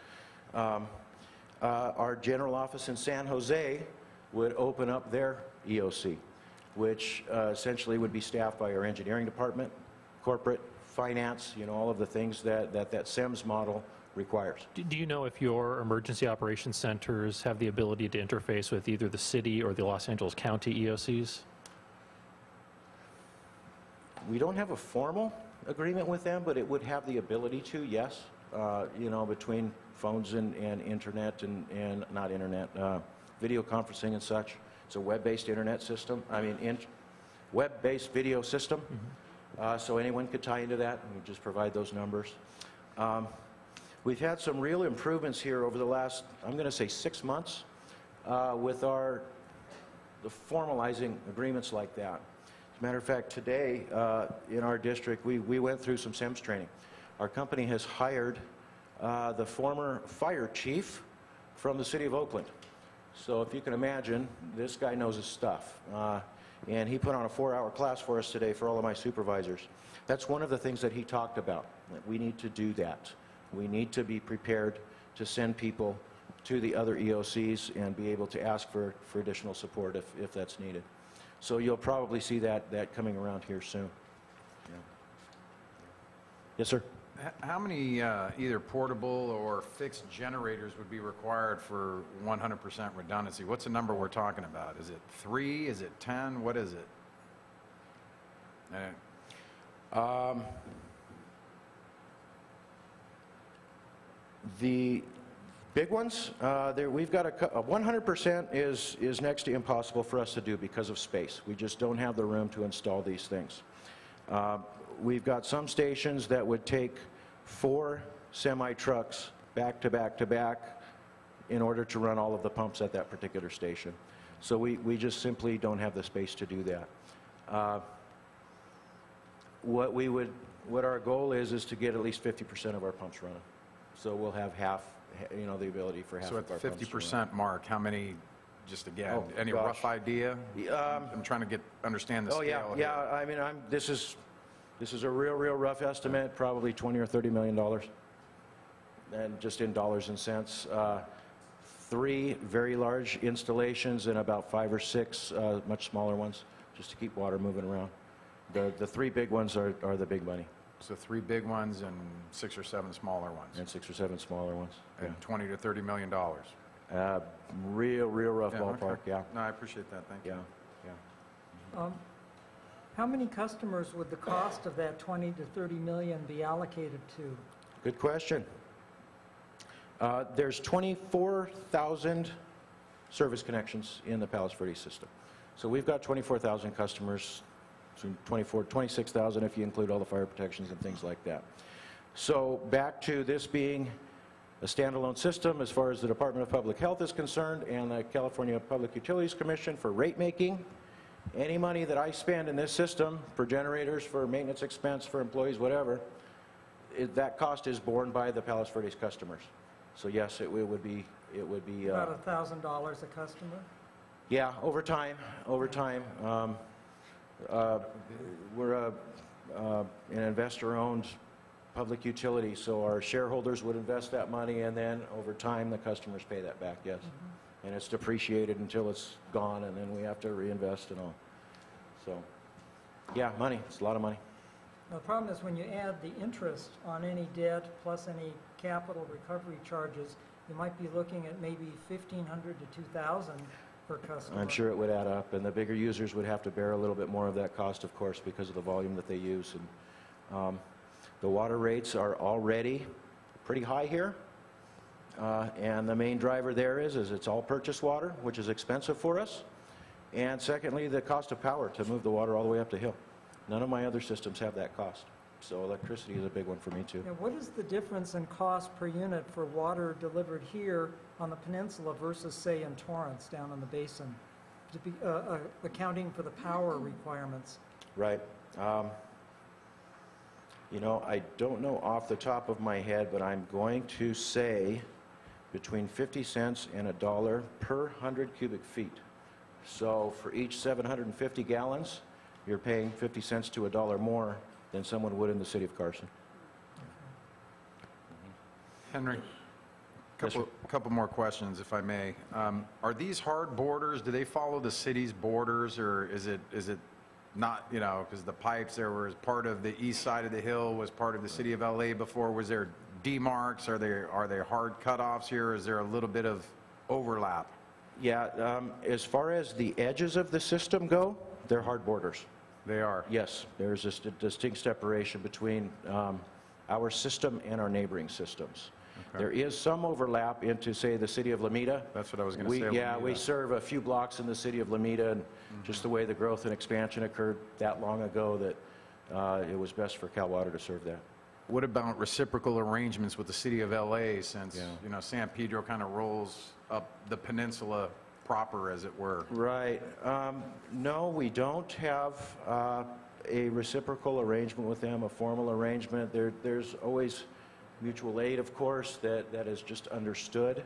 Our general office in San Jose would open up their EOC, which essentially would be staffed by our engineering department, corporate, finance, you know, all of the things that SEMS model requires. Do you know if your emergency operations centers have the ability to interface with either the city or the Los Angeles County EOCs? We don't have a formal agreement with them, but it would have the ability to, yes. You know, between phones and internet and not internet, video conferencing and such. It's a web-based internet system, web-based video system. So anyone could tie into that, and we just provide those numbers. We've had some real improvements here over the last, I'm going to say 6 months, with the formalizing agreements like that. As a matter of fact, today in our district, we went through some SEMS training. Our company has hired the former fire chief from the city of Oakland. So if you can imagine, this guy knows his stuff. And he put on a 4-hour class for us today for all of my supervisors. That's one of the things that he talked about, that we need to do that. We need to be prepared to send people to the other EOCs and be able to ask for additional support if that's needed. So you'll probably see that coming around here soon. Yeah. Yes, sir? How many either portable or fixed generators would be required for 100% redundancy? What's the number we're talking about? Is it 3? Is it 10? What is it? The big ones, we've got 100% is next to impossible for us to do because of space. We just don't have the room to install these things. We've got some stations that would take 4 semi-trucks back to back to back in order to run all of the pumps at that particular station. So we just simply don't have the space to do that. What our goal is to get at least 50% of our pumps running. So we'll have half, you know, the ability for half So of our at the pumps to run. 50% mark, how many, just again, Oh, any gosh. rough idea? I'm trying to understand the scale here. Yeah, I mean, this is This is a real rough estimate, probably $20 or $30 million, and just in dollars and cents. 3 very large installations and about 5 or 6 much smaller ones, just to keep water moving around. The 3 big ones are the big money. So 3 big ones and 6 or 7 smaller ones. And 6 or 7 smaller ones. And $20 to $30 million. Real rough Yeah, ballpark, okay. yeah. No, I appreciate that, thank you. Yeah. How many customers would the cost of that 20 to 30 million be allocated to? Good question. There's 24,000 service connections in the Palos Verdes system. So we've got 24,000 customers, 26,000 if you include all the fire protections and things like that. So back to this being a standalone system as far as the Department of Public Health is concerned and the California Public Utilities Commission for rate making. Any money that I spend in this system for generators, for maintenance expense, for employees, whatever, that cost is borne by the Palos Verdes customers. So yes, it would be About $1,000 a customer? yeah, over time. We're an investor-owned public utility, so our shareholders would invest that money, and then over time, the customers pay that back, yes. And it's depreciated until it's gone, and then we have to reinvest and all. So, yeah, money. It's a lot of money. Now, the problem is when you add the interest on any debt plus any capital recovery charges, you might be looking at maybe $1,500 to $2,000 per customer. I'm sure it would add up, and the bigger users would have to bear a little bit more of that cost, of course, because of the volume that they use. And the water rates are already pretty high here, and the main driver there is it's all purchased water, which is expensive for us, and secondly, the cost of power to move the water all the way up the hill. None of my other systems have that cost, so electricity is a big one for me too. Now, what is the difference in cost per unit for water delivered here on the peninsula versus, say, in Torrance down in the basin, to be, accounting for the power requirements? Right. You know, I don't know off the top of my head, but I'm going to say between 50 cents and $1 per 100 cubic feet. So for each 750 gallons, you're paying 50 cents to $1 more than someone would in the city of Carson. Henry, Yes, sir. couple more questions, if I may. Are these hard borders? Do they follow the city's borders, or is it not, you know, because the pipes there was part of the east side of the hill, was part of the city of LA before? Was there demarcs? Are there hard cutoffs here? Is there a little bit of overlap? Yeah, as far as the edges of the system go, they're hard borders. They are? Yes, there's a distinct separation between our system and our neighboring systems. Okay. There is some overlap into, say, the city of Lomita. That's what I was going to say. Yeah, we serve a few blocks in the city of Lomita, and just the way the growth and expansion occurred that long ago that it was best for Cal Water to serve that. What about reciprocal arrangements with the city of LA, since, you know, San Pedro kind of rolls up the peninsula proper, as it were? Right. No, we don't have a reciprocal arrangement with them, a formal arrangement. There's always mutual aid, of course, that is just understood.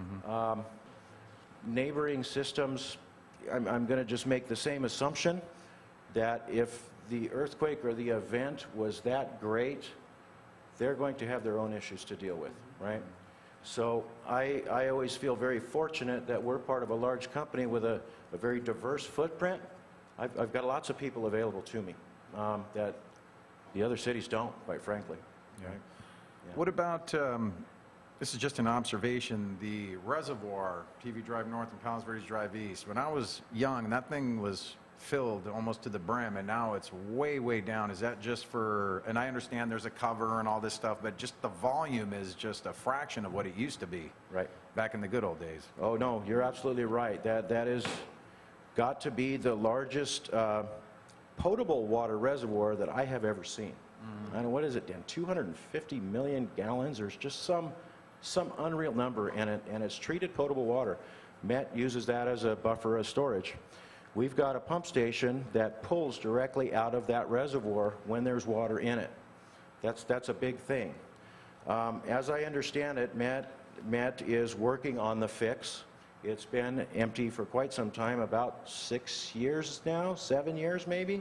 Neighboring systems, I'm going to just make the same assumption that if the earthquake or the event was that great, they're going to have their own issues to deal with, right? So I always feel very fortunate that we're part of a large company with a very diverse footprint. I've got lots of people available to me that the other cities don't, quite frankly. Yeah. Right? Yeah. What about, this is just an observation, the reservoir, TV Drive North and Palos Verdes Drive East. When I was young, that thing was filled almost to the brim, and now it's way down. Is that just for, and I understand there's a cover and all this stuff, but just the volume is just a fraction of what it used to be. Right. Back in the good old days. Oh, no, you're absolutely right. That is got to be the largest potable water reservoir that I have ever seen. I don't know, what is it, Dan? 250 million gallons? There's just some unreal number in it, and it's treated potable water. Met uses that as a buffer as storage. We've got a pump station that pulls directly out of that reservoir when there's water in it. That's a big thing. As I understand it, Met is working on the fix. It's been empty for quite some time, about 6 years now, 7 years maybe.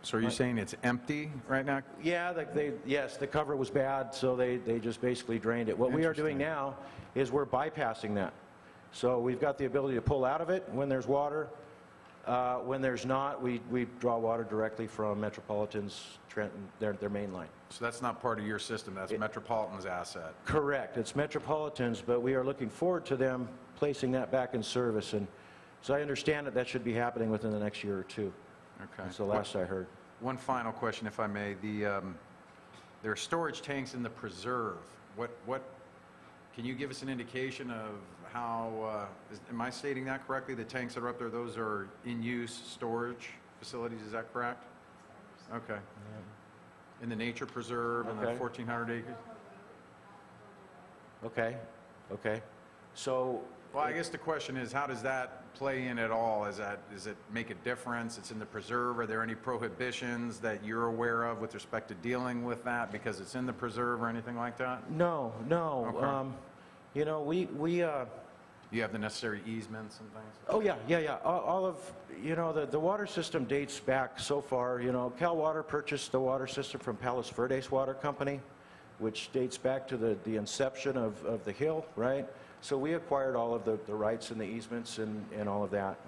So are you saying it's empty right now? Yeah, yes, the cover was bad, so they just basically drained it. What we are doing now is we're bypassing that. So we've got the ability to pull out of it when there's water. When there's not, we draw water directly from Metropolitan's Trenton, their main line. So that's not part of your system, that's Metropolitan's asset? Correct, it's Metropolitan's, but we are looking forward to them placing that back in service. And so I understand that should be happening within the next year or two. Okay. That's the last I heard. One final question, if I may. There are storage tanks in the preserve. Can you give us an indication of how, am I stating that correctly? The tanks that are up there, those are in-use storage facilities, is that correct? Okay. In the nature preserve and the Okay. 1,400 acres? Okay. So, Well, I guess the question is, how does that play in at all? Does it make a difference? It's in the preserve. Are there any prohibitions that you're aware of with respect to dealing with that because it's in the preserve or anything like that? no. Okay. You know, You have the necessary easements and things? Oh, yeah. All of, you know, the water system dates back so far. You know, Cal Water purchased the water system from Palos Verdes Water Company, which dates back to the inception of the hill, right? So we acquired all of the rights and the easements and all of that.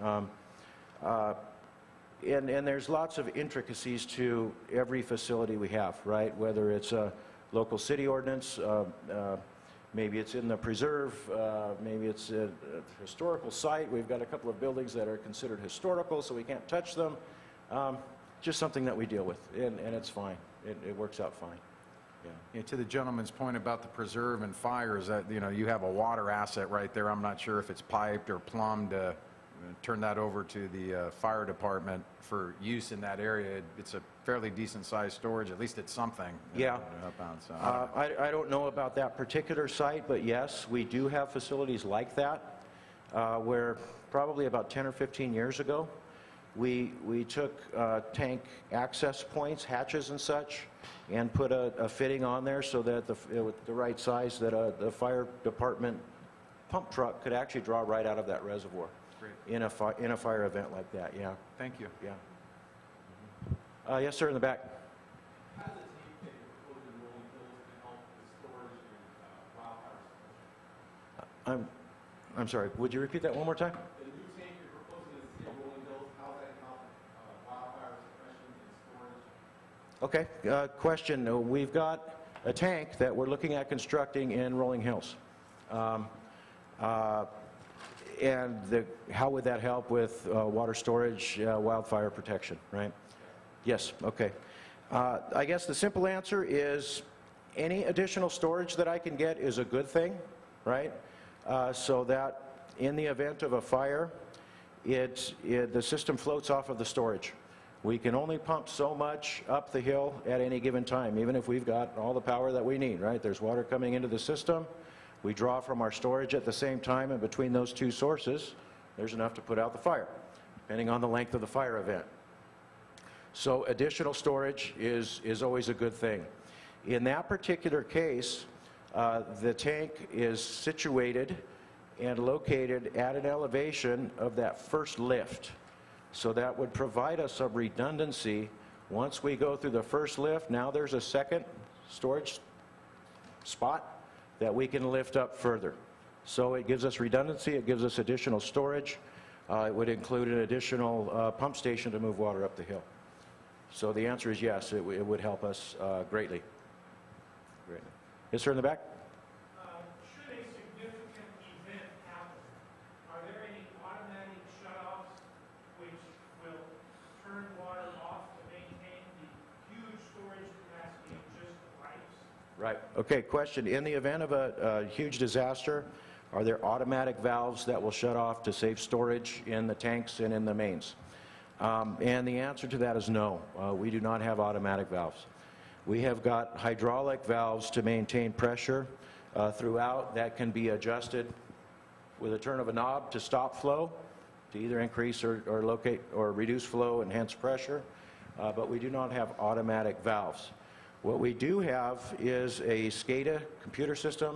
And there's lots of intricacies to every facility we have, right? Whether it's a local city ordinance, maybe it's in the preserve, maybe it's a historical site. We've got a couple of buildings that are considered historical, so we can't touch them. Just something that we deal with, and it's fine. It works out fine. Yeah, to the gentleman's point about the preserve and fires, that, you know, you have a water asset right there. I'm not sure if it's piped or plumbed to turn that over to the fire department for use in that area. It's a fairly decent-sized storage. At least it's something. Yeah. To help out, so I don't know about that particular site, but yes, we do have facilities like that, where probably about 10 or 15 years ago, we took tank access points, hatches and such, and put a fitting on there so that with the right size that the fire department pump truck could actually draw right out of that reservoir. Great. In a fire event like that, yeah. Thank you. Yeah. Yes, sir, in the back. How does the tank that you're proposing in Rolling Hills to help with storage and wildfire suppression? I'm sorry, would you repeat that one more time? The new tank you're proposing in the city of Rolling Hills, how does that help wildfire suppression and storage? Okay, question. We've got a tank that we're looking at constructing in Rolling Hills. And how would that help with water storage, wildfire protection, right? Yes, okay. I guess the simple answer is any additional storage that I can get is a good thing, right? So that in the event of a fire, the system floats off of the storage. We can only pump so much up the hill at any given time, even if we've got all the power that we need, right? There's water coming into the system. We draw from our storage at the same time, and between those two sources, there's enough to put out the fire, depending on the length of the fire event. So additional storage is always a good thing. In that particular case, the tank is situated and located at an elevation of that first lift. So that would provide us some redundancy. Once we go through the first lift, now there's a second storage spot that we can lift up further. So it gives us redundancy, it gives us additional storage. It would include an additional pump station to move water up the hill. So the answer is yes, it would help us greatly. Yes, sir, in the back? Should a significant event happen, are there any automatic shutoffs which will turn water off to maintain the huge storage capacity of just the pipes? Right. Okay, question. In the event of a huge disaster, are there automatic valves that will shut off to save storage in the tanks and in the mains? And the answer to that is no. We do not have automatic valves. We have got hydraulic valves to maintain pressure throughout that can be adjusted with a turn of a knob to stop flow, to either increase or locate or reduce flow, enhance pressure, but we do not have automatic valves. What we do have is a SCADA computer system,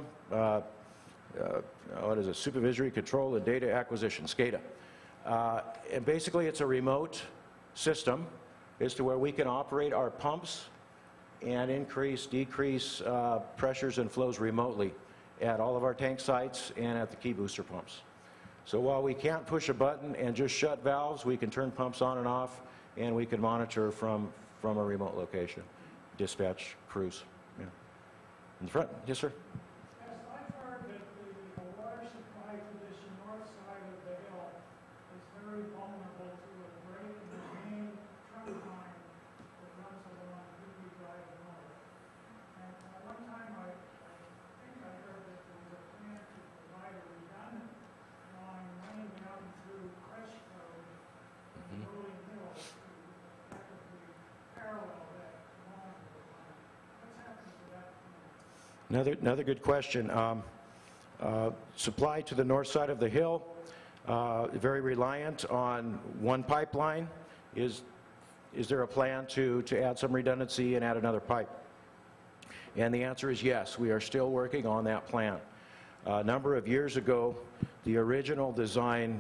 what is it, Supervisory Control and Data Acquisition, SCADA. And basically it's a remote system is to where we can operate our pumps and decrease pressures and flows remotely at all of our tank sites and at the key booster pumps. So while we can't push a button and just shut valves, we can turn pumps on and off, and we can monitor from a remote location, dispatch crews. Yeah. In the front, yes, sir? Yes, I've heard that the water supply to this north side of the hill is very vulnerable to a break in the main trunk line that runs along Doobie Drive North. And at one time, I think I heard that there was a plan to provide a redundant line running down through Crest Road and Rolling Hill to effectively parallel that along the line. What's happening to that plan? Another good question. Supply to the north side of the hill, very reliant on one pipeline. Is there a plan to add some redundancy and add another pipe? And the answer is yes. We are still working on that plan. A number of years ago, the original design,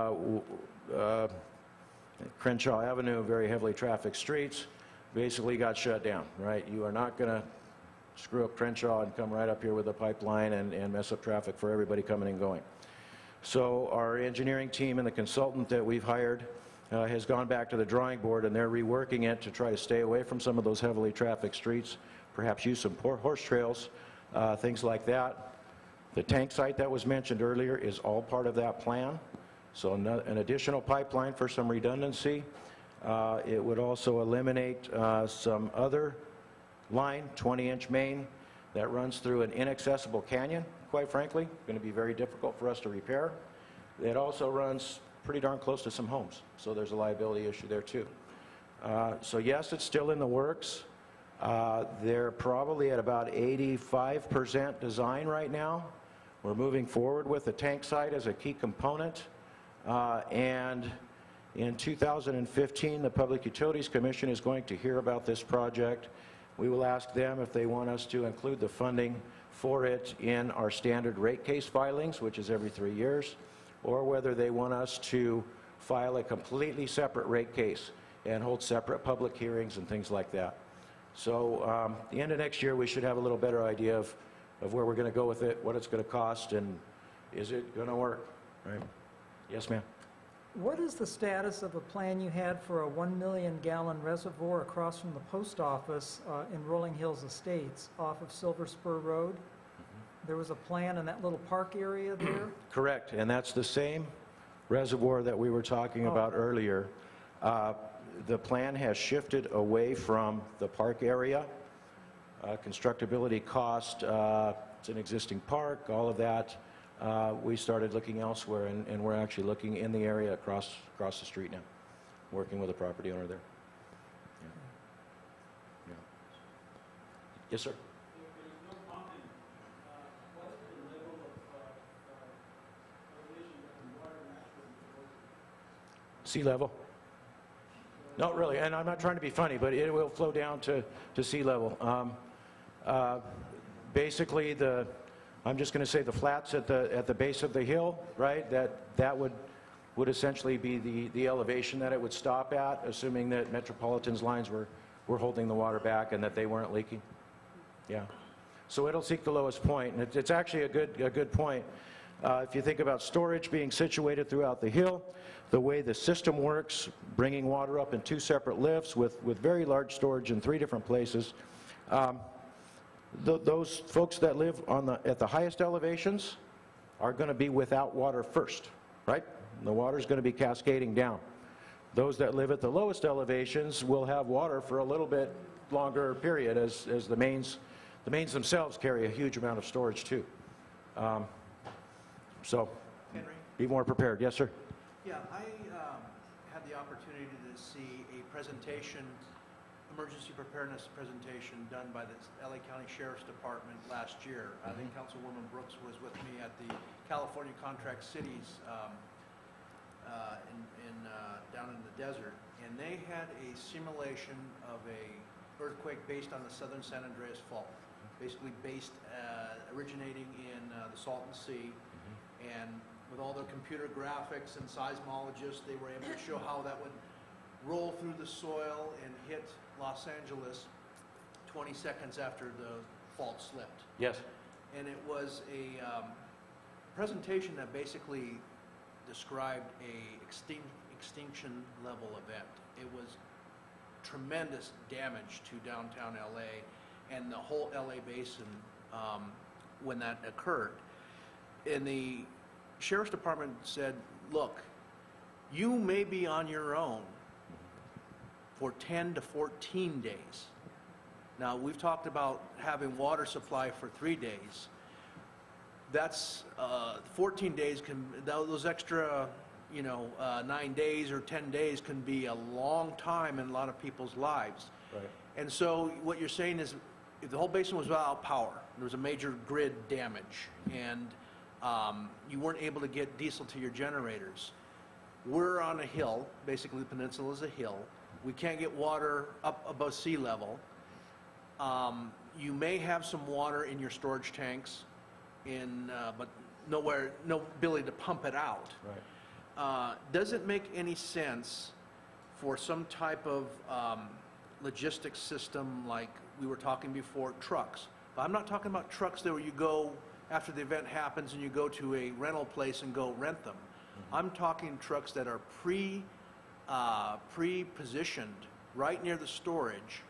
Crenshaw Avenue, very heavily trafficked streets, basically got shut down, right? You are not going to screw up Crenshaw and come right up here with a pipeline and mess up traffic for everybody coming and going. So our engineering team and the consultant that we've hired has gone back to the drawing board, and they're reworking it to try to stay away from some of those heavily trafficked streets, perhaps use some horse trails, things like that. The tank site that was mentioned earlier is all part of that plan. So an additional pipeline for some redundancy. It would also eliminate some other line, 20-inch main, that runs through an inaccessible canyon, quite frankly. Going to be very difficult for us to repair. It also runs pretty darn close to some homes, so there's a liability issue there too. So yes, it's still in the works. They're probably at about 85% design right now. We're moving forward with the tank site as a key component. And in 2015, the Public Utilities Commission is going to hear about this project. We will ask them if they want us to include the funding for it in our standard rate case filings, which is every 3 years, or whether they want us to file a completely separate rate case and hold separate public hearings and things like that. So the end of next year, we should have a little better idea of where we're going to go with it, what it's going to cost, and is it going to work, right? Yes, ma'am. What is the status of a plan you had for a 1 million gallon reservoir across from the post office in Rolling Hills Estates off of Silver Spur Road? There was a plan in that little park area there? Correct, and that's the same reservoir that we were talking about earlier. The plan has shifted away from the park area. Constructability cost, it's an existing park, all of that. We started looking elsewhere, and we're actually looking in the area across the street now, working with a property owner there. Yeah. Yeah. Yes, sir. Sea level? No, really, and I'm not trying to be funny, but it will flow down to sea level. Basically, I'm just going to say the flats at the base of the hill, right? That would essentially be the elevation that it would stop at, assuming that Metropolitan's lines were holding the water back and that they weren't leaking. Yeah. So it'll seek the lowest point, and it's actually a good point. If you think about storage being situated throughout the hill, the way the system works, bringing water up in 2 separate lifts with very large storage in 3 different places, those folks that live at the highest elevations are going to be without water first, right? The water is going to be cascading down. Those that live at the lowest elevations will have water for a little bit longer period, as the mains themselves carry a huge amount of storage too. So, Henry? Be more prepared. Yes, sir. Yeah, I had the opportunity to see a presentation, emergency preparedness presentation done by the LA County Sheriff's Department last year. I think Councilwoman Brooks was with me at the California Contract Cities down in the desert, and they had a simulation of a earthquake based on the southern San Andreas Fault, basically originating in the Salton Sea, and with all their computer graphics and seismologists, they were able to show how that would roll through the soil and hit Los Angeles 20 seconds after the fault slipped. Yes. And it was a presentation that basically described a extinction level event. It was tremendous damage to downtown LA and the whole LA basin when that occurred. And the Sheriff's Department said, look, you may be on your own for 10 to 14 days. Now, we've talked about having water supply for 3 days. That's 14 days those extra, 9 days or 10 days can be a long time in a lot of people's lives. Right. And so what you're saying is if the whole basin was without power, there was a major grid damage, and you weren't able to get diesel to your generators. We're on a hill, basically the peninsula is a hill. We can't get water up above sea level. You may have some water in your storage tanks, but no ability to pump it out. Right. Does it make any sense for some type of logistics system like we were talking before, trucks? But I'm not talking about trucks that where you go after the event happens and you go to a rental place and go rent them. I'm talking trucks that are pre-positioned right near the storage,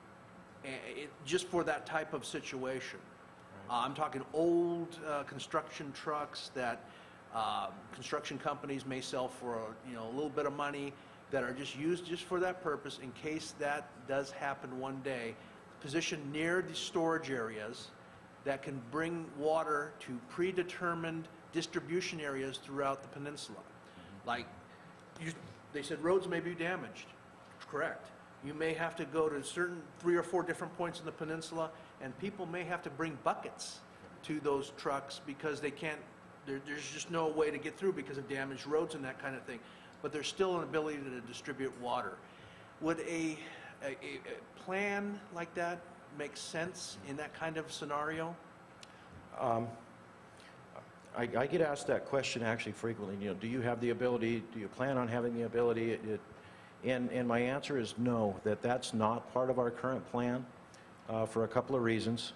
just for that type of situation. I'm talking old construction trucks that construction companies may sell for a little bit of money, that are just used just for that purpose in case that does happen one day, positioned near the storage areas that can bring water to predetermined distribution areas throughout the peninsula. Like, they said roads may be damaged. Correct. You may have to go to certain 3 or 4 different points in the peninsula, and people may have to bring buckets to those trucks because they can't, there's just no way to get through because of damaged roads and that kind of thing. But there's still an ability to distribute water. Would a plan like that make sense in that kind of scenario? I get asked that question actually frequently. Do you have the ability? Do you plan on having the ability? And my answer is no. That's not part of our current plan for a couple of reasons.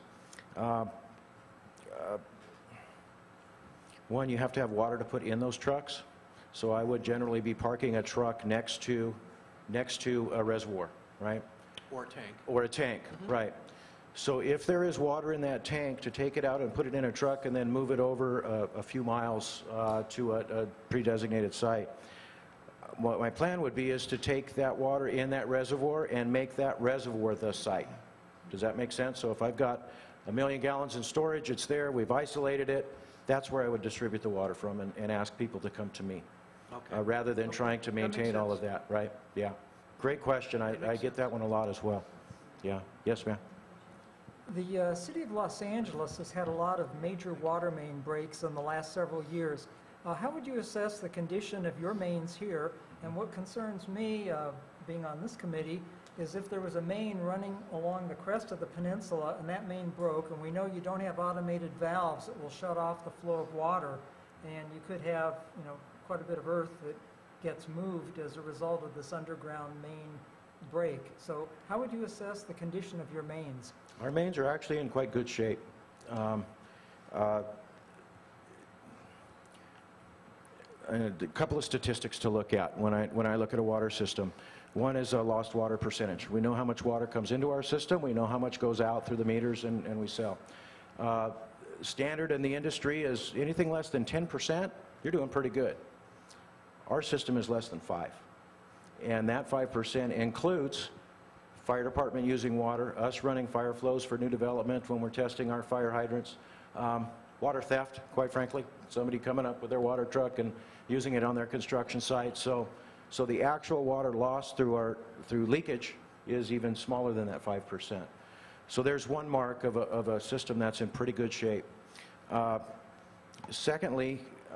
One, you have to have water to put in those trucks. So I would generally be parking a truck next to a reservoir, right? Or a tank. Or a tank, right. So if there is water in that tank, to take it out and put it in a truck and then move it over a few miles to a pre-designated site. What my plan would be is to take that water in that reservoir and make that reservoir the site. Does that make sense? So if I've got 1 million gallons in storage, it's there, we've isolated it, that's where I would distribute the water from and ask people to come to me. Okay. Rather than trying to maintain all of that, right? Yeah. Great question. I get that one a lot as well. Yeah. Yes, ma'am. The city of Los Angeles has had a lot of major water main breaks in the last several years. How would you assess the condition of your mains here? And what concerns me, being on this committee, is if there was a main running along the crest of the peninsula and that main broke, and we know you don't have automated valves that will shut off the flow of water, and you could have, quite a bit of earth that gets moved as a result of this underground main break. So how would you assess the condition of your mains? Our mains are actually in quite good shape. And a couple of statistics to look at when I look at a water system. One is a lost water percentage. We know how much water comes into our system. We know how much goes out through the meters and we sell. Standard in the industry is anything less than 10%, you're doing pretty good. Our system is less than 5%. And that 5% includes fire department using water, us running fire flows for new development when we're testing our fire hydrants, water theft, quite frankly, somebody coming up with their water truck and using it on their construction site. So the actual water loss through leakage is even smaller than that 5%. So there's one mark of a system that's in pretty good shape. Secondly,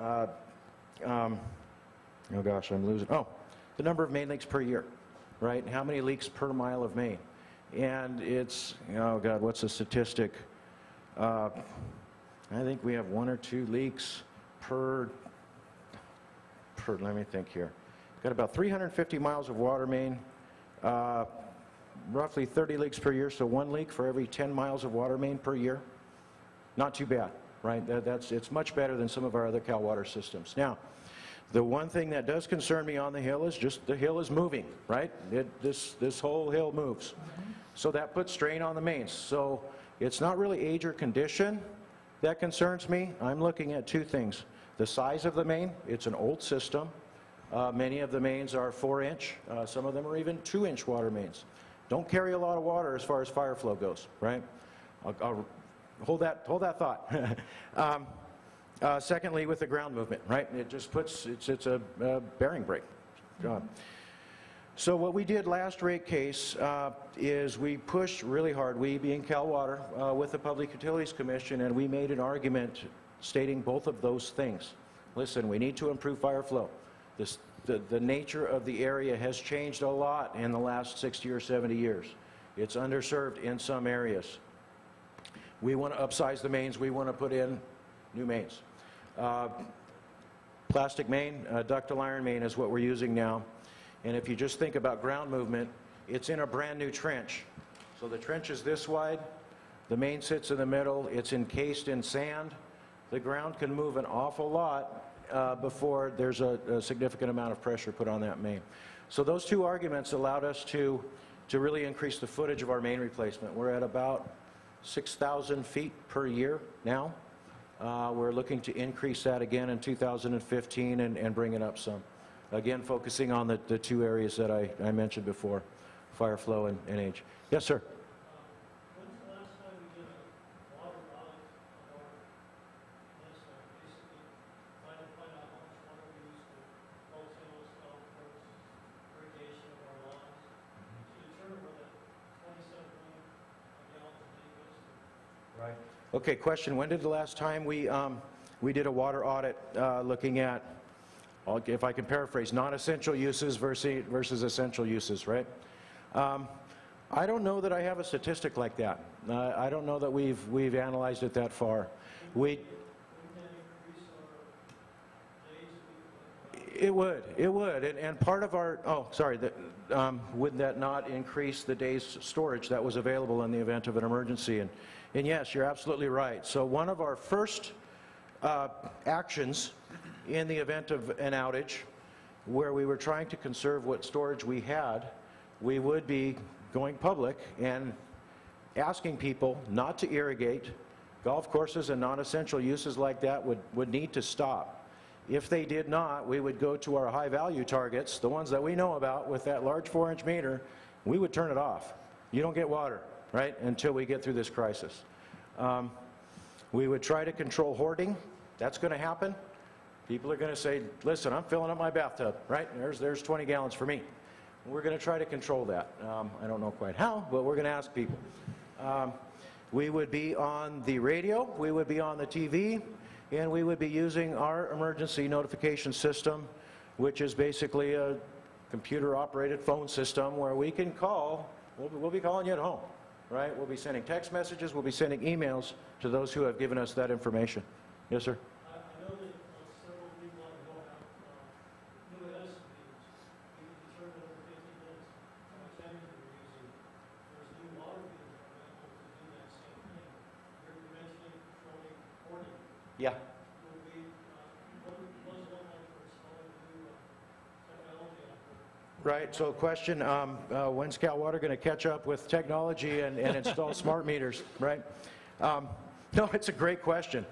oh gosh, I'm losing. Oh, the number of main leaks per year, right? How many leaks per mile of main? And it's, oh God, what's the statistic? I think we have 1 or 2 leaks per, let me think here. got about 350 miles of water main, roughly 30 leaks per year, so 1 leak for every 10 miles of water main per year. Not too bad, right? It's much better than some of our other Cal Water systems. Now, the one thing that does concern me on the hill is just the hill is moving, right? This whole hill moves. So that puts strain on the mains. So it's not really age or condition that concerns me. I'm looking at two things. The size of the main, it's an old system. Many of the mains are 4-inch. Some of them are even 2-inch water mains. Don't carry a lot of water as far as fire flow goes, right? I'll hold that thought. Secondly, with the ground movement, right? It just puts, it's a bearing break. So what we did last rate case is we pushed really hard, we being Cal Water, with the Public Utilities Commission, and we made an argument stating both of those things. Listen, we need to improve fire flow. The nature of the area has changed a lot in the last 60 or 70 years. It's underserved in some areas. We want to upsize the mains. We want to put in new mains. Plastic main, ductile iron main is what we're using now. And if you just think about ground movement, it's in a brand new trench. So the trench is this wide. The main sits in the middle. It's encased in sand. The ground can move an awful lot before there's a significant amount of pressure put on that main. So those two arguments allowed us to really increase the footage of our main replacement. We're at about 6,000 feet per year now. We're looking to increase that again in 2015 and bring it up some. Again, focusing on the two areas that I mentioned before, fire flow and age. Yes, sir. When's the last time we did a water audit of our basically trying to find out how much water we use for hotels, golf courses, irrigation of our lawns, to determine where that 27 million gallons a day goes to? Right. Okay, question. When did the last time we did a water audit looking at, if I can paraphrase, non-essential uses versus essential uses, right? I don't know that I have a statistic like that. I don't know that we've analyzed it that far. It would, and part of our, would that not increase the days storage that was available in the event of an emergency? And yes, you're absolutely right. So one of our first actions in the event of an outage, where we were trying to conserve what storage we had, we would be going public and asking people not to irrigate. Golf courses and non-essential uses like that would need to stop. If they did not, we would go to our high-value targets, the ones that we know about with that large 4-inch meter, we would turn it off. You don't get water, right, until we get through this crisis. We would try to control hoarding. That's going to happen. People are going to say, listen, I'm filling up my bathtub, right? There's 20 gallons for me. We're going to try to control that. I don't know quite how, but we're going to ask people. We would be on the radio, we would be on the TV, and we would be using our emergency notification system, which is basically a computer-operated phone system where we can call. We'll be calling you at home, right? We'll be sending text messages, we'll be sending emails to those who have given us that information. Yes, sir? I know that several people I know have new SUVs. We can determine over 15 minutes how much energy we're using. There's new water meters available to do that same thing. You're mentioning controlling hoarding. Yeah. Would we, what does one like for installing new technology out there? Right, so question, when's Cal Water going to catch up with technology and install smart meters, right? No, it's a great question.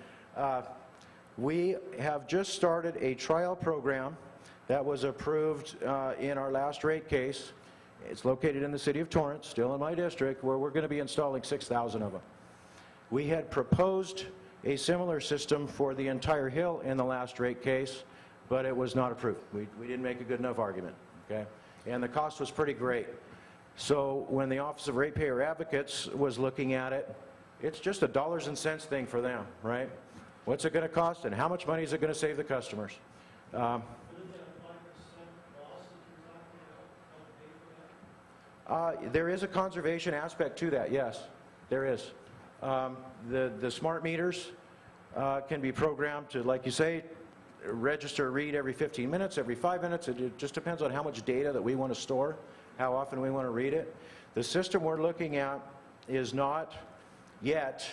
We have just started a trial program that was approved in our last rate case. It's located in the city of Torrance, still in my district, where we're going to be installing 6,000 of them. We had proposed a similar system for the entire hill in the last rate case, but it was not approved. We didn't make a good enough argument, okay? And the cost was pretty great. So when the Office of Ratepayer Advocates was looking at it, it's just a dollars and cents thing for them, right? What's it going to cost and how much money is it going to save the customers? There is a conservation aspect to that, yes, there is. The smart meters can be programmed to, like you say, register, read every 15 minutes, every 5 minutes. It just depends on how much data that we want to store, how often we want to read it. The system we're looking at is not yet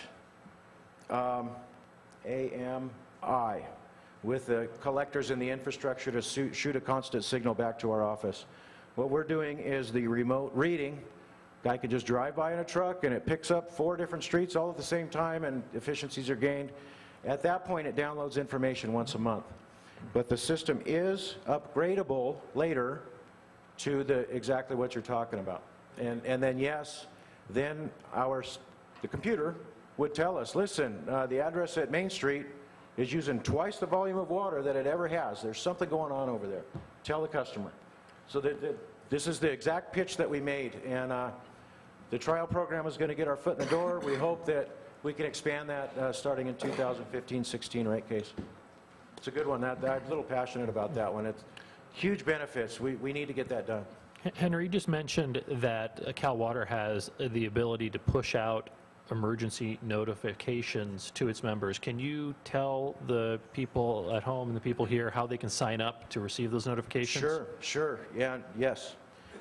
AMI, with the collectors and the infrastructure to shoot a constant signal back to our office. What we're doing is the remote reading. Guy can just drive by in a truck and it picks up 4 different streets all at the same time and efficiencies are gained. At that point, it downloads information once a month. But the system is upgradable later to exactly what you're talking about. And then, yes, then the computer would tell us, listen, the address at Main Street is using twice the volume of water that it ever has. There's something going on over there. Tell the customer. So this is the exact pitch that we made. And the trial program is going to get our foot in the door. We hope that we can expand that starting in 2015-16 rate case. It's a good one. I'm a little passionate about that one. It's huge benefits. We need to get that done. Henry, you just mentioned that Cal Water has the ability to push out emergency notifications to its members. Can you tell the people at home and the people here how they can sign up to receive those notifications? Sure. Yeah, yes.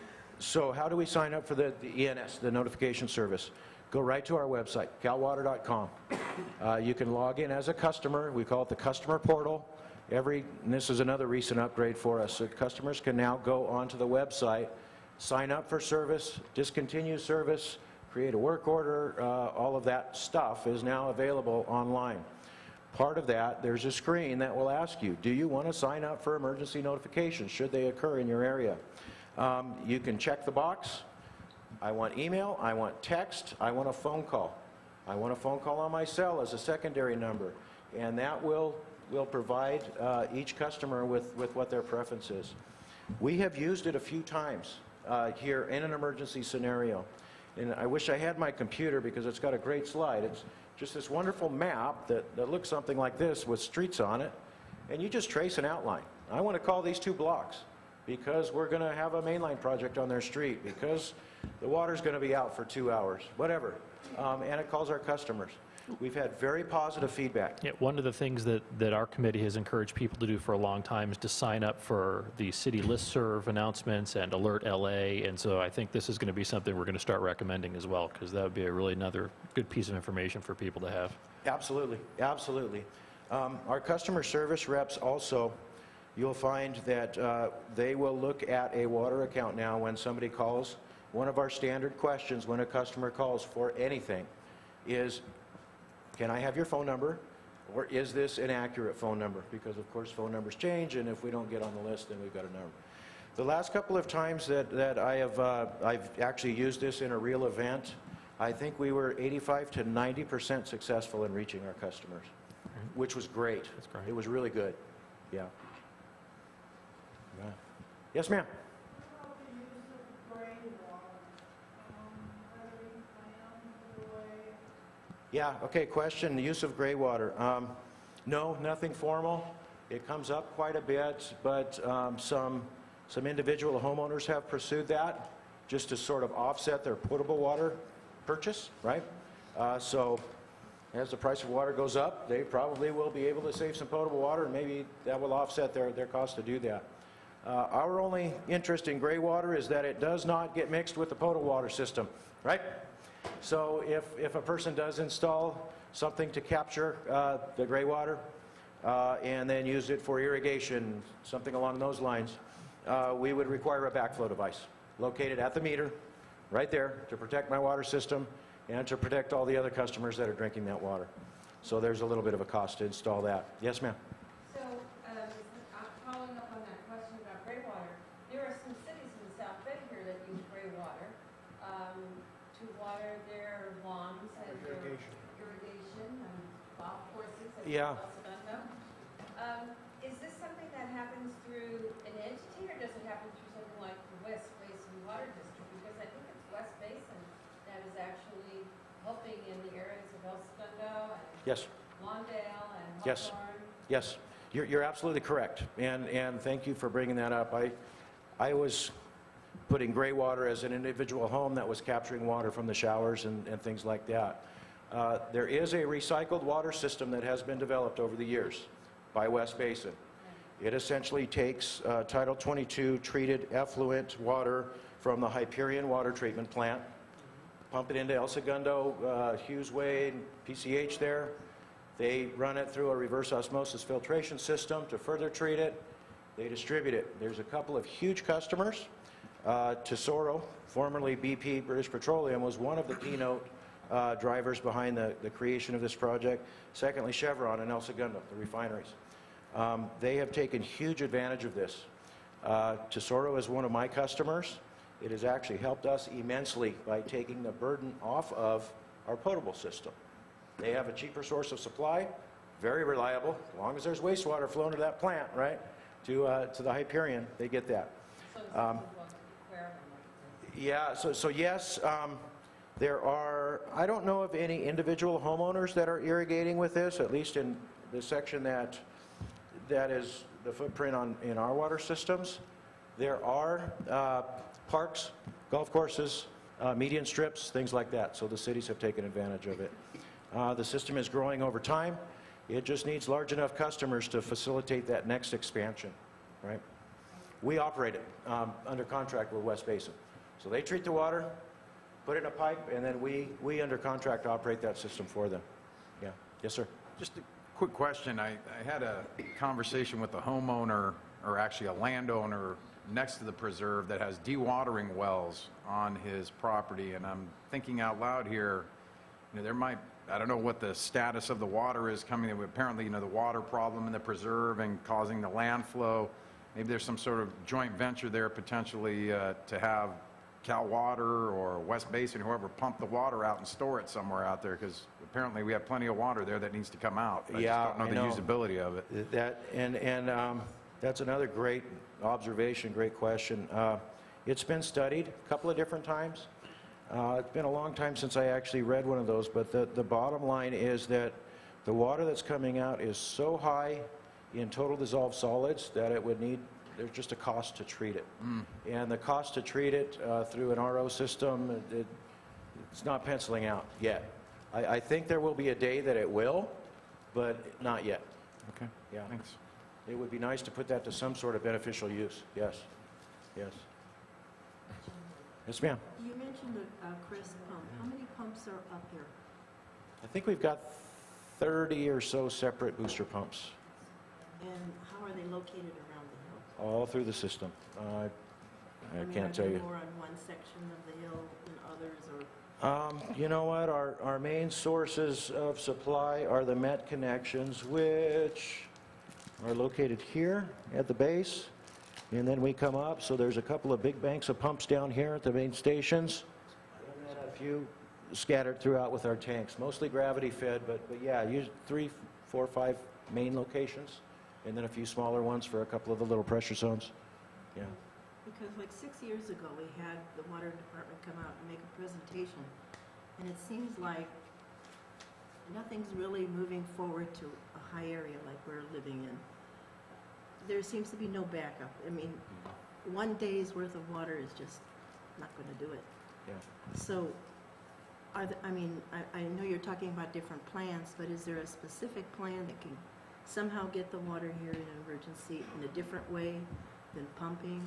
So how do we sign up for the ENS, the notification service? Go right to our website, calwater.com. You can log in as a customer. We call it the customer portal. And this is another recent upgrade for us. So customers can now go onto the website, sign up for service, discontinue service, create a work order. All of that stuff is now available online. Part of that, there's a screen that will ask you, do you want to sign up for emergency notifications should they occur in your area? You can check the box. I want email, I want text, I want a phone call. I want a phone call on my cell as a secondary number. And that will provide each customer with what their preference is. We have used it a few times here in an emergency scenario. And I wish I had my computer because it's got a great slide. It's just this wonderful map that looks something like this with streets on it. And you just trace an outline. I want to call these 2 blocks because we're going to have a mainline project on their street, because the water's going to be out for 2 hours, whatever. And it calls our customers. We've had very positive feedback. Yeah, one of the things that our committee has encouraged people to do for a long time is to sign up for the city listserv announcements and Alert LA, and so I think this is going to be something we're going to start recommending as well, because that would be another good piece of information for people to have. Absolutely. Our customer service reps also, you'll find that they will look at a water account now when somebody calls. One of our standard questions when a customer calls for anything is, can I have your phone number, or is this an accurate phone number? Because of course phone numbers change, and if we don't get on the list, then we've got a number. The last couple of times that I've actually used this in a real event, I think we were 85 to 90% successful in reaching our customers, which was great. That's great. It was really good. Yeah. Yes, ma'am. Yeah, okay, question, the use of gray water. No, nothing formal. It comes up quite a bit, but some individual homeowners have pursued that just to sort of offset their potable water purchase, right? So as the price of water goes up, they probably will be able to save some potable water, and maybe that will offset their cost to do that. Our only interest in gray water is that it does not get mixed with the potable water system, right? So if a person does install something to capture the gray water and then use it for irrigation, something along those lines, we would require a backflow device located at the meter, right there, to protect my water system and to protect all the other customers that are drinking that water. So there's a little bit of a cost to install that. Yes, ma'am? So, following up on that question about gray water, there are some cities in the South Bend here that use gray water to water their lawns and their irrigation and golf courses and Yeah. Is this something that happens through an entity, or does it happen through something like the West Basin Water District? Because I think it's West Basin that is actually helping in the areas of El Segundo and Yes. Lawndale and Yes. Hawthorne. Yes, you're absolutely correct, and thank you for bringing that up. I was putting gray water as an individual home that was capturing water from the showers and things like that. There is a recycled water system that has been developed over the years by West Basin. It essentially takes Title 22 treated effluent water from the Hyperion Water Treatment Plant, pump it into El Segundo, Hughes Wade, PCH there. They run it through a reverse osmosis filtration system to further treat it. They distribute it. There's a couple of huge customers. Tesoro, formerly BP British Petroleum, was one of the keynote drivers behind the creation of this project. Secondly, Chevron and El Segundo, the refineries. They have taken huge advantage of this. Tesoro is one of my customers. It has actually helped us immensely by taking the burden off of our potable system. They have a cheaper source of supply, very reliable. As long as there's wastewater flowing to that plant, right, to the Hyperion, they get that. Yeah, so yes, there are, I don't know of any individual homeowners that are irrigating with this, at least in the section that is the footprint in our water systems. There are parks, golf courses, median strips, things like that, so the cities have taken advantage of it. The system is growing over time. It just needs large enough customers to facilitate that next expansion, right? We operate it under contract with West Basin. So they treat the water, put it in a pipe, and then we under contract operate that system for them. Yeah. Yes, sir. Just a quick question. I had a conversation with a homeowner, or actually a landowner, next to the preserve that has dewatering wells on his property, and I'm thinking out loud here, there might, I don't know what the status of the water is coming in. Apparently, the water problem in the preserve and causing the land flow. Maybe there's some sort of joint venture there potentially to have Cal Water or West Basin, whoever, pump the water out and store it somewhere out there, because apparently we have plenty of water there that needs to come out. I just don't know the usability of it. That's another great observation, great question. It's been studied a couple of different times. It's been a long time since I actually read one of those, but the bottom line is that the water that's coming out is so high in total dissolved solids that it would need, there's just a cost to treat it. And the cost to treat it through an RO system, it's not penciling out yet. I think there will be a day that it will, but not yet. Okay. Yeah. Thanks. It would be nice to put that to some sort of beneficial use. Yes. Yes. Yes, ma'am. You mentioned the Crest pump. How many pumps are up here? I think we've got 30 or so separate booster pumps. And how are they located around the hill? All through the system. I can't tell you. Are they more on one section of the hill than others, or? You know what? Our main sources of supply are the Met connections, which are located here at the base. And then we come up, so there's a couple of big banks of pumps down here at the main stations. And then a few scattered throughout with our tanks, mostly gravity fed, but yeah, usually 3, 4, 5 main locations, and then a few smaller ones for a couple of the little pressure zones. Yeah. Because like 6 years ago, we had the water department come out and make a presentation, and it seems like nothing's really moving forward to a high area like we're living in. There seems to be no backup. I mean, one day's worth of water is just not going to do it. Yeah. So, I know you're talking about different plans, but is there a specific plan that can somehow get the water here in an emergency in a different way than pumping,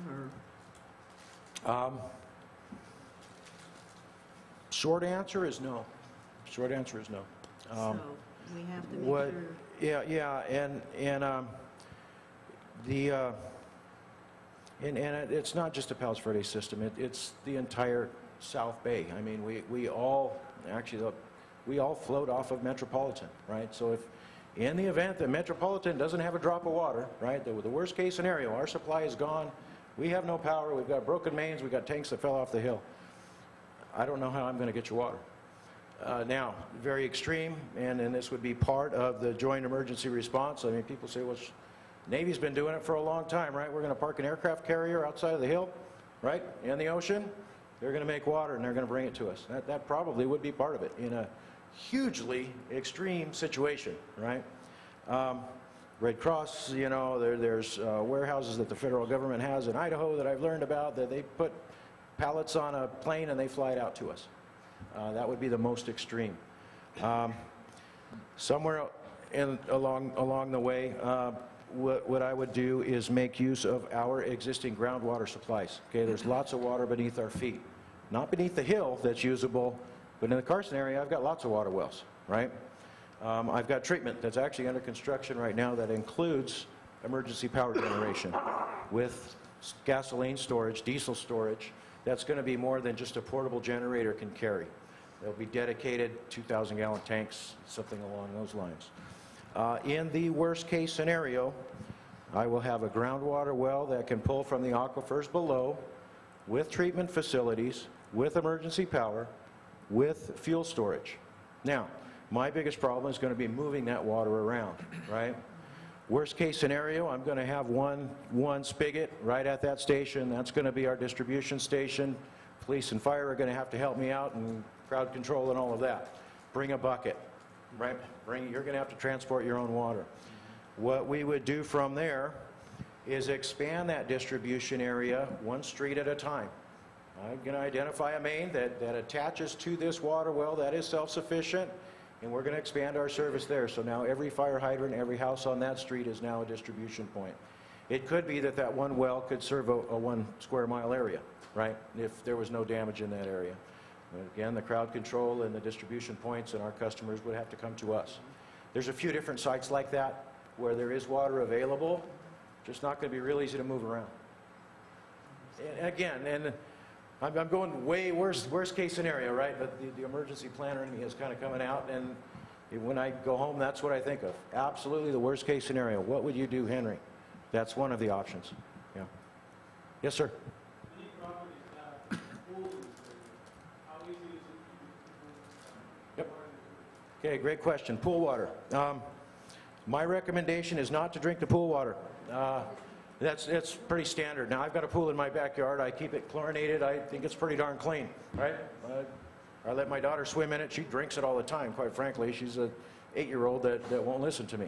or? Short answer is no. Short answer is no. So we have to make sure. Yeah, and it's not just the Palos Verdes system. It's the entire South Bay. I mean, we all float off of Metropolitan, right? So if in the event that Metropolitan doesn't have a drop of water, right, the worst case scenario, our supply is gone. We have no power. We've got broken mains. We've got tanks that fell off the hill. I don't know how I'm going to get your water. Now, very extreme, and this would be part of the joint emergency response. I mean, people say, well, Navy's been doing it for a long time, right? We're going to park an aircraft carrier outside of the hill, right, in the ocean. They're going to make water, and they're going to bring it to us. That probably would be part of it in a hugely extreme situation, right? Red Cross, there's warehouses that the federal government has in Idaho that I've learned about, that they put pallets on a plane and they fly it out to us. That would be the most extreme. Somewhere along the way, what I would do is make use of our existing groundwater supplies. Okay, there's lots of water beneath our feet. Not beneath the hill that's usable, but in the Carson area, I've got lots of water wells, right? I've got treatment that's actually under construction right now that includes emergency power generation with gasoline storage, diesel storage. That's going to be more than just a portable generator can carry. There'll be dedicated 2,000-gallon tanks, something along those lines. In the worst-case scenario, I will have a groundwater well that can pull from the aquifers below with treatment facilities, with emergency power, with fuel storage. Now, my biggest problem is going to be moving that water around, right? Worst case scenario, I'm going to have one spigot right at that station. That's going to be our distribution station. Police and fire are going to have to help me out, and crowd control and all of that. Bring a bucket, right? You're going to have to transport your own water. What we would do from there is expand that distribution area one street at a time. I'm going to identify a main that attaches to this water well that is self-sufficient, and we're going to expand our service there. So now every fire hydrant, every house on that street is now a distribution point. It could be that one well could serve a 1 square mile area, right, if there was no damage in that area. But again, the crowd control and the distribution points and our customers would have to come to us. There's a few different sites like that where there is water available, just not going to be real easy to move around. And again, I'm going way worst case scenario, right? But the emergency planner in me is kind of coming out, and when I go home, that's what I think of. Absolutely the worst case scenario. What would you do, Henry? That's one of the options. Yeah. Yes, sir. Yep. Okay, great question. Pool water. My recommendation is not to drink the pool water. That's pretty standard. Now, I've got a pool in my backyard. I keep it chlorinated. I think it's pretty darn clean, right? I let my daughter swim in it. She drinks it all the time, quite frankly. She's an 8-year-old that won't listen to me.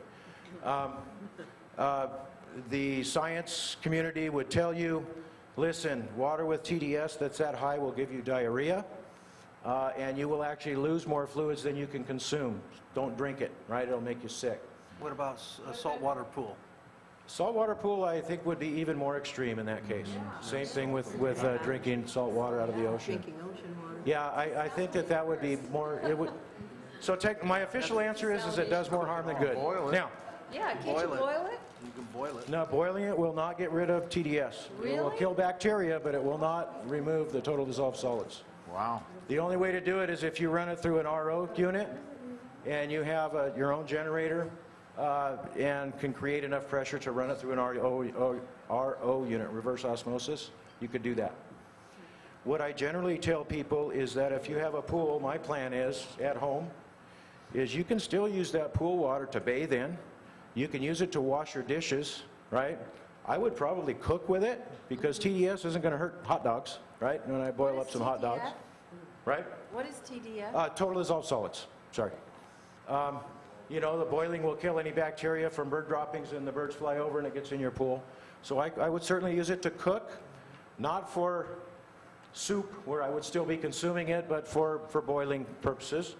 The science community would tell you, listen, water with TDS that's that high will give you diarrhea, and you will actually lose more fluids than you can consume. Don't drink it, right? It'll make you sick. What about a saltwater pool? Saltwater pool, I think, would be even more extreme in that case. Same thing with drinking salt water out of the ocean. Drinking ocean water. Yeah, I think that would be more. It would. So my official answer is it does more harm than good. Now. Yeah, can't you boil it? You can boil it. No, boiling it will not get rid of TDS. Really? It will kill bacteria, but it will not remove the total dissolved solids. Wow. The only way to do it is if you run it through an RO unit and you have your own generator and can create enough pressure to run it through an RO unit, reverse osmosis, you could do that. What I generally tell people is that if you have a pool, my plan is, at home, is you can still use that pool water to bathe in. You can use it to wash your dishes, right? I would probably cook with it because TDS isn't going to hurt hot dogs, right? When I boil up some hot dogs, right? What is TDS? Total dissolved solids, sorry. You know, the boiling will kill any bacteria from bird droppings and the birds fly over and it gets in your pool. So I would certainly use it to cook, not for soup where I would still be consuming it, but for boiling purposes.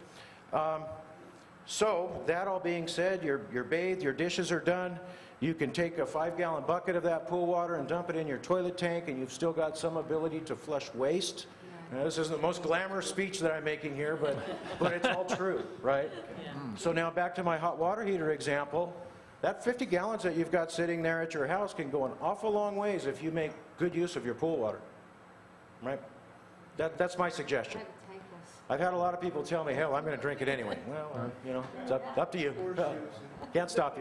So that all being said, you're bathed, your dishes are done. You can take a 5-gallon bucket of that pool water and dump it in your toilet tank, and you've still got some ability to flush waste. Now, this isn't the most glamorous speech that I'm making here, but it's all true, right? So now back to my hot water heater example. That 50 gallons that you've got sitting there at your house can go an awful long ways if you make good use of your pool water, right? That's my suggestion. I've had a lot of people tell me, hell, I'm going to drink it anyway. Well, you know, it's up to you. Can't stop you.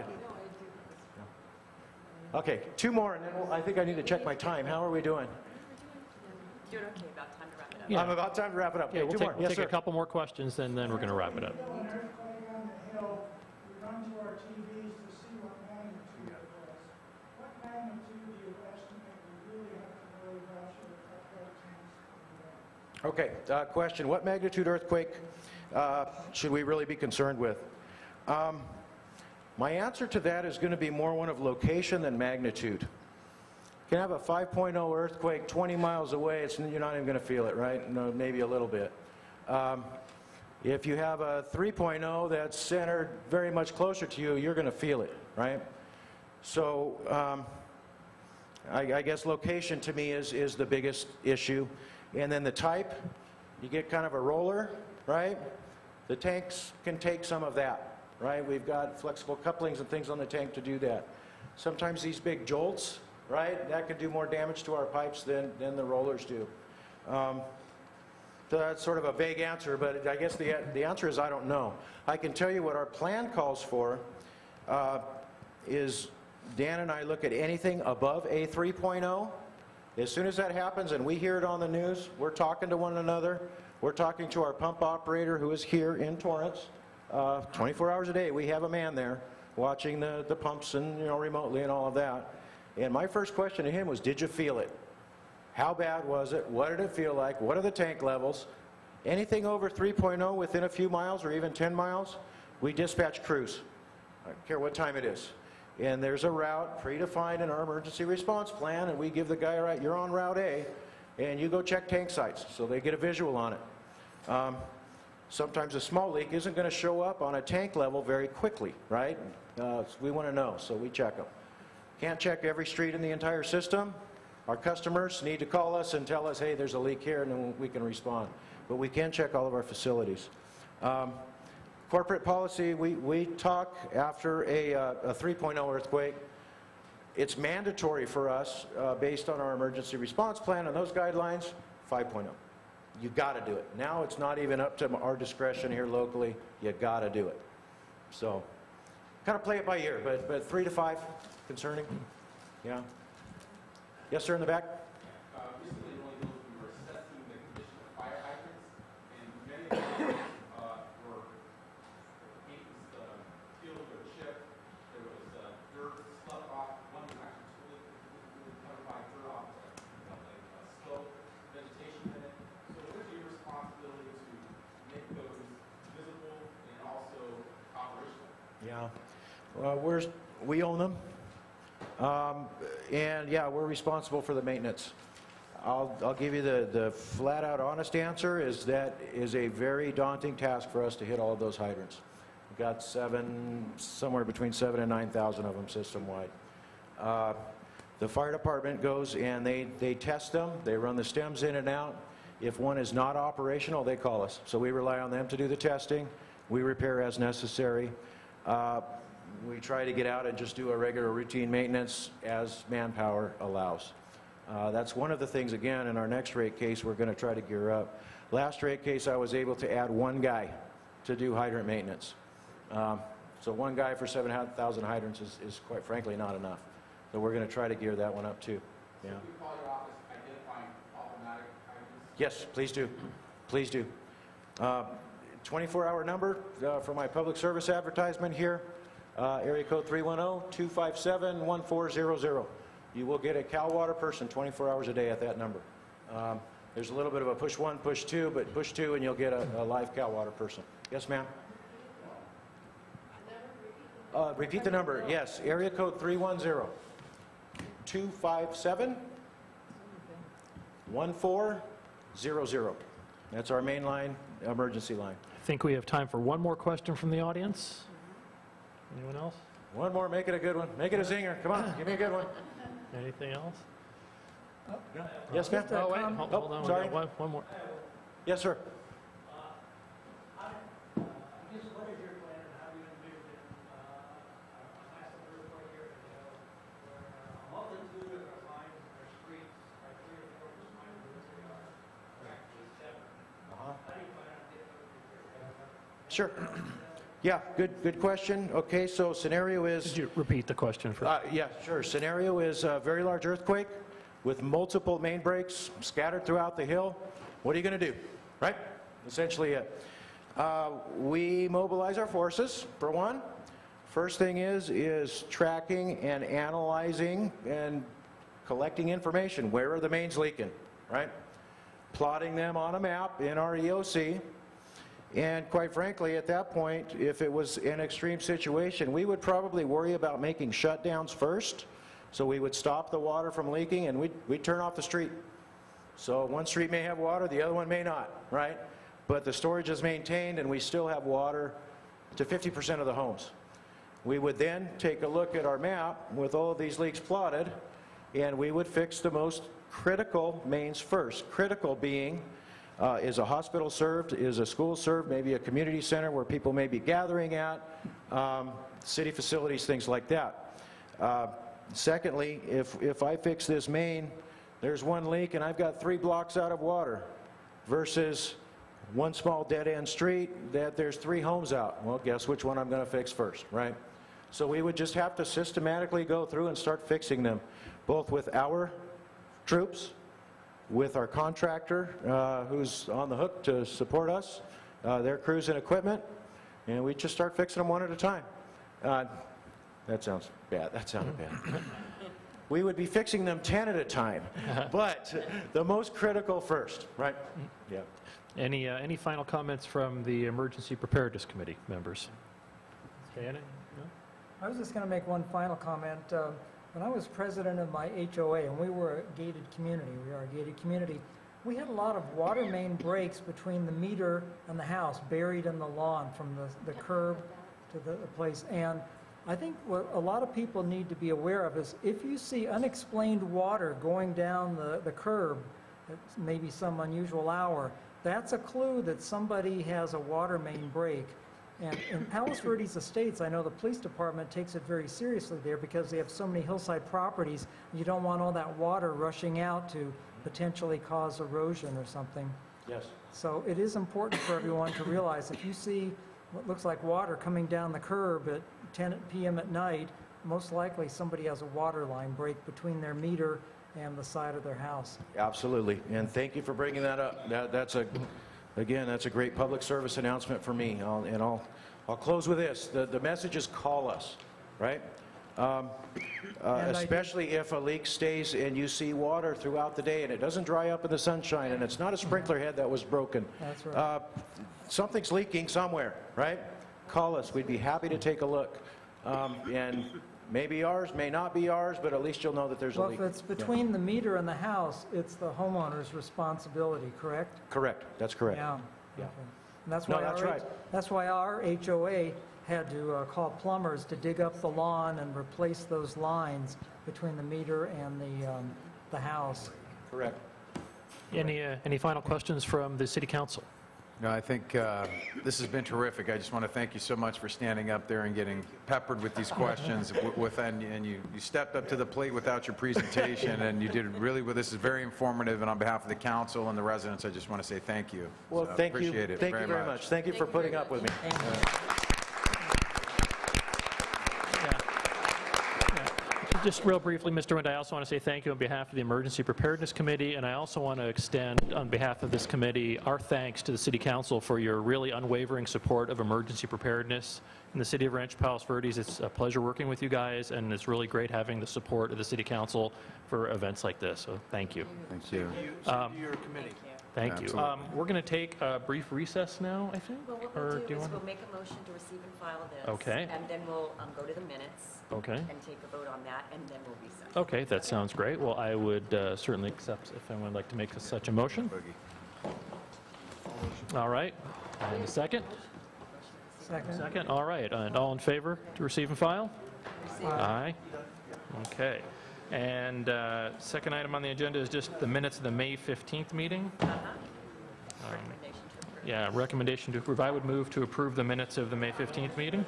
Okay, 2 more, and then I think I need to check my time. How are we doing? Doing okay, about time to wrap it up. Yeah. I'm about time to wrap it up. Yeah, Okay, we'll yes, take sir. a couple more questions, and then we're going to wrap it up. On the hill, we run to our TVs to see what magnitude it was. What magnitude do you estimate we really have to worry about should a couple of tanks come down? Okay, question. What magnitude earthquake should we really be concerned with? My answer to that is going to be more one of location than magnitude. You can have a 5.0 earthquake 20 miles away, you're not even going to feel it, right? No, maybe a little bit. If you have a 3.0 that's centered very much closer to you, you're going to feel it, right? So I guess location to me is the biggest issue. And then the type, you get kind of a roller, right? The tanks can take some of that, right? We've got flexible couplings and things on the tank to do that. Sometimes these big jolts, right, that could do more damage to our pipes than the rollers do. So that's sort of a vague answer, but I guess the answer is I don't know. I can tell you what our plan calls for is Dan and I look at anything above a 3.0. As soon as that happens and we hear it on the news, we're talking to one another. We're talking to our pump operator who is here in Torrance. 24 hours a day, we have a man there watching the pumps and, you know, remotely and all of that. And my first question to him was, did you feel it? How bad was it? What did it feel like? What are the tank levels? Anything over 3.0 within a few miles or even 10 miles, we dispatch crews. I don't care what time it is. And there's a route predefined in our emergency response plan, and we give the guy, right, you're on Route A, and you go check tank sites, so they get a visual on it. Sometimes a small leak isn't going to show up on a tank level very quickly, right? We want to know, so we check them. Can't check every street in the entire system. Our customers need to call us and tell us, hey, there's a leak here, and then we can respond. But we can check all of our facilities. Corporate policy, we talk after a 3.0 earthquake. It's mandatory for us, based on our emergency response plan and those guidelines, 5.0. You got to do it. Now it's not even up to our discretion here locally. You got to do it. So, kind of play it by ear, but 3 to 5, concerning. Yeah. Yes, sir, in the back. Recently, we were assessing the condition of fire hydrants, and many of them were maintenance filled with chip. There was dirt sloughed off. One was actually totally covered by dirt off, like slope, vegetation in it. So what is your responsibility to make those visible and also operational? Yeah. We own them. And yeah, we're responsible for the maintenance. I'll give you the flat-out honest answer is that is a very daunting task for us to hit all of those hydrants. We've got somewhere between 7,000 and 9,000 of them system-wide. The fire department goes and they test them. They run the stems in and out. If one is not operational, they call us. So we rely on them to do the testing. We repair as necessary. We try to get out and just do a regular routine maintenance as manpower allows. That's one of the things, again, in our next rate case, we're going to try to gear up. Last rate case, I was able to add one guy to do hydrant maintenance. So one guy for 7,000 hydrants is quite frankly not enough. So we're going to try to gear that one up too. Yeah. So we call your office identifying automatic hydrants? Yes, please do. Please do. 24-hour number for my public service advertisement here. Area code 310-257-1400. You will get a Cal Water person 24 hours a day at that number. There's a little bit of a push 1, push 2, but push 2 and you'll get a live Cal Water person. Yes, ma'am? Repeat the number. Yes, area code 310-257-1400. That's our main line, emergency line. I think we have time for one more question from the audience. Anyone else? One more, make it a good one. Make it a zinger. Come on, give me a good one. Anything else? Yeah. Yes, ma'am? Oh, wait, hold on. We sorry. got one more. Yes, sir. I guess what is your plan and how do you envision a massive earthquake here, where a multitude of our lines, our streets, our 3 or 4 miles, practically 7. How do you plan on getting those repaired? Sure. Yeah, good question. Okay, so scenario is... Could you repeat the question for yeah, sure. Scenario is a very large earthquake with multiple main breaks scattered throughout the hill. What are you going to do? Right? Essentially it. We mobilize our forces, for one. First thing is tracking and analyzing and collecting information. Where are the mains leaking? Right? Plotting them on a map in our EOC. And quite frankly, at that point, if it was an extreme situation, we would probably worry about making shutdowns first. So we would stop the water from leaking and we'd turn off the street. So one street may have water, the other one may not, right? But the storage is maintained and we still have water to 50% of the homes. We would then take a look at our map with all of these leaks plotted, and we would fix the most critical mains first. Critical being, is a hospital served, is a school served, maybe a community center where people may be gathering at, city facilities, things like that. Secondly, if I fix this main, there's one leak and I've got 3 blocks out of water versus one small dead-end street that there's 3 homes out. Well, guess which one I'm going to fix first, right? So we would just have to systematically go through and start fixing them, both with our troops, with our contractor who's on the hook to support us, their crews and equipment, and we just start fixing them one at a time. That sounds bad. That sounded bad. We would be fixing them 10 at a time, but the most critical first, right? Yeah. Any final comments from the Emergency Preparedness Committee members? Shannon? No? I was just going to make one final comment. When I was president of my HOA, and we were a gated community, we had a lot of water main breaks between the meter and the house, buried in the lawn from the curb to the place. And I think what a lot of people need to be aware of is if you see unexplained water going down the curb at maybe some unusual hour, that's a clue that somebody has a water main break. And in Palos Verdes Estates, I know the police department takes it very seriously there because they have so many hillside properties. You don't want all that water rushing out to potentially cause erosion or something. Yes. So it is important for everyone to realize if you see what looks like water coming down the curb at 10 p.m. at night, most likely somebody has a water line break between their meter and the side of their house. Absolutely, and thank you for bringing that up. Again, that's a great public service announcement for me, I'll close with this. The message is call us, right? Especially if a leak stays and you see water throughout the day and it doesn't dry up in the sunshine and it's not a sprinkler head that was broken. That's right. Something's leaking somewhere, right? Call us. We'd be happy to take a look. And maybe ours, may not be ours, but at least you'll know that there's a leak. Well, if it's between the meter and the house, it's the homeowner's responsibility, correct? Correct. That's correct. Yeah. Yeah. Okay. And that's No, why that's right. That's why our HOA had to call plumbers to dig up the lawn and replace those lines between the meter and the house. Correct. Any final questions from the City Council? No, I think this has been terrific. I just want to thank you so much for standing up there and getting peppered with these questions. And you stepped up to the plate without your presentation, and you did really well. This is very informative, and on behalf of the council and the residents, I just want to say thank you. Well, So, thank you. appreciate it Thank you very much. Thank you for putting up with me. Just real briefly, Mr. Wind, I also want to say thank you on behalf of the Emergency Preparedness Committee, and I also want to extend on behalf of this committee our thanks to the City Council for your really unwavering support of emergency preparedness in the City of Rancho Palos Verdes. It's a pleasure working with you guys, and it's really great having the support of the City Council for events like this, so thank you. Thank you. Same to your committee. Thank you. Absolutely. We're going to take a brief recess now, I think? Well, what Or we'll do do you is want- we'll make a motion to receive and file this. Okay. And then we'll go to the minutes. Okay. And take a vote on that, and then we'll recess. Okay, that sounds great. Well, I would certainly accept if anyone would like to make such a motion. All right, and a second? Second. Second, all right, and all in favor to receive and file? Aye. Okay, and second item on the agenda is just the minutes of the May 15th meeting. Recommendation to approve. Yeah, recommendation to approve. I would move to approve the minutes of the May 15th meeting.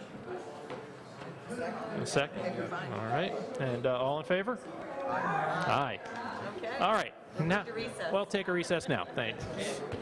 A second? All right, and all in favor? Aye. Okay. All right, now, to recess. we'll take a recess now, thanks.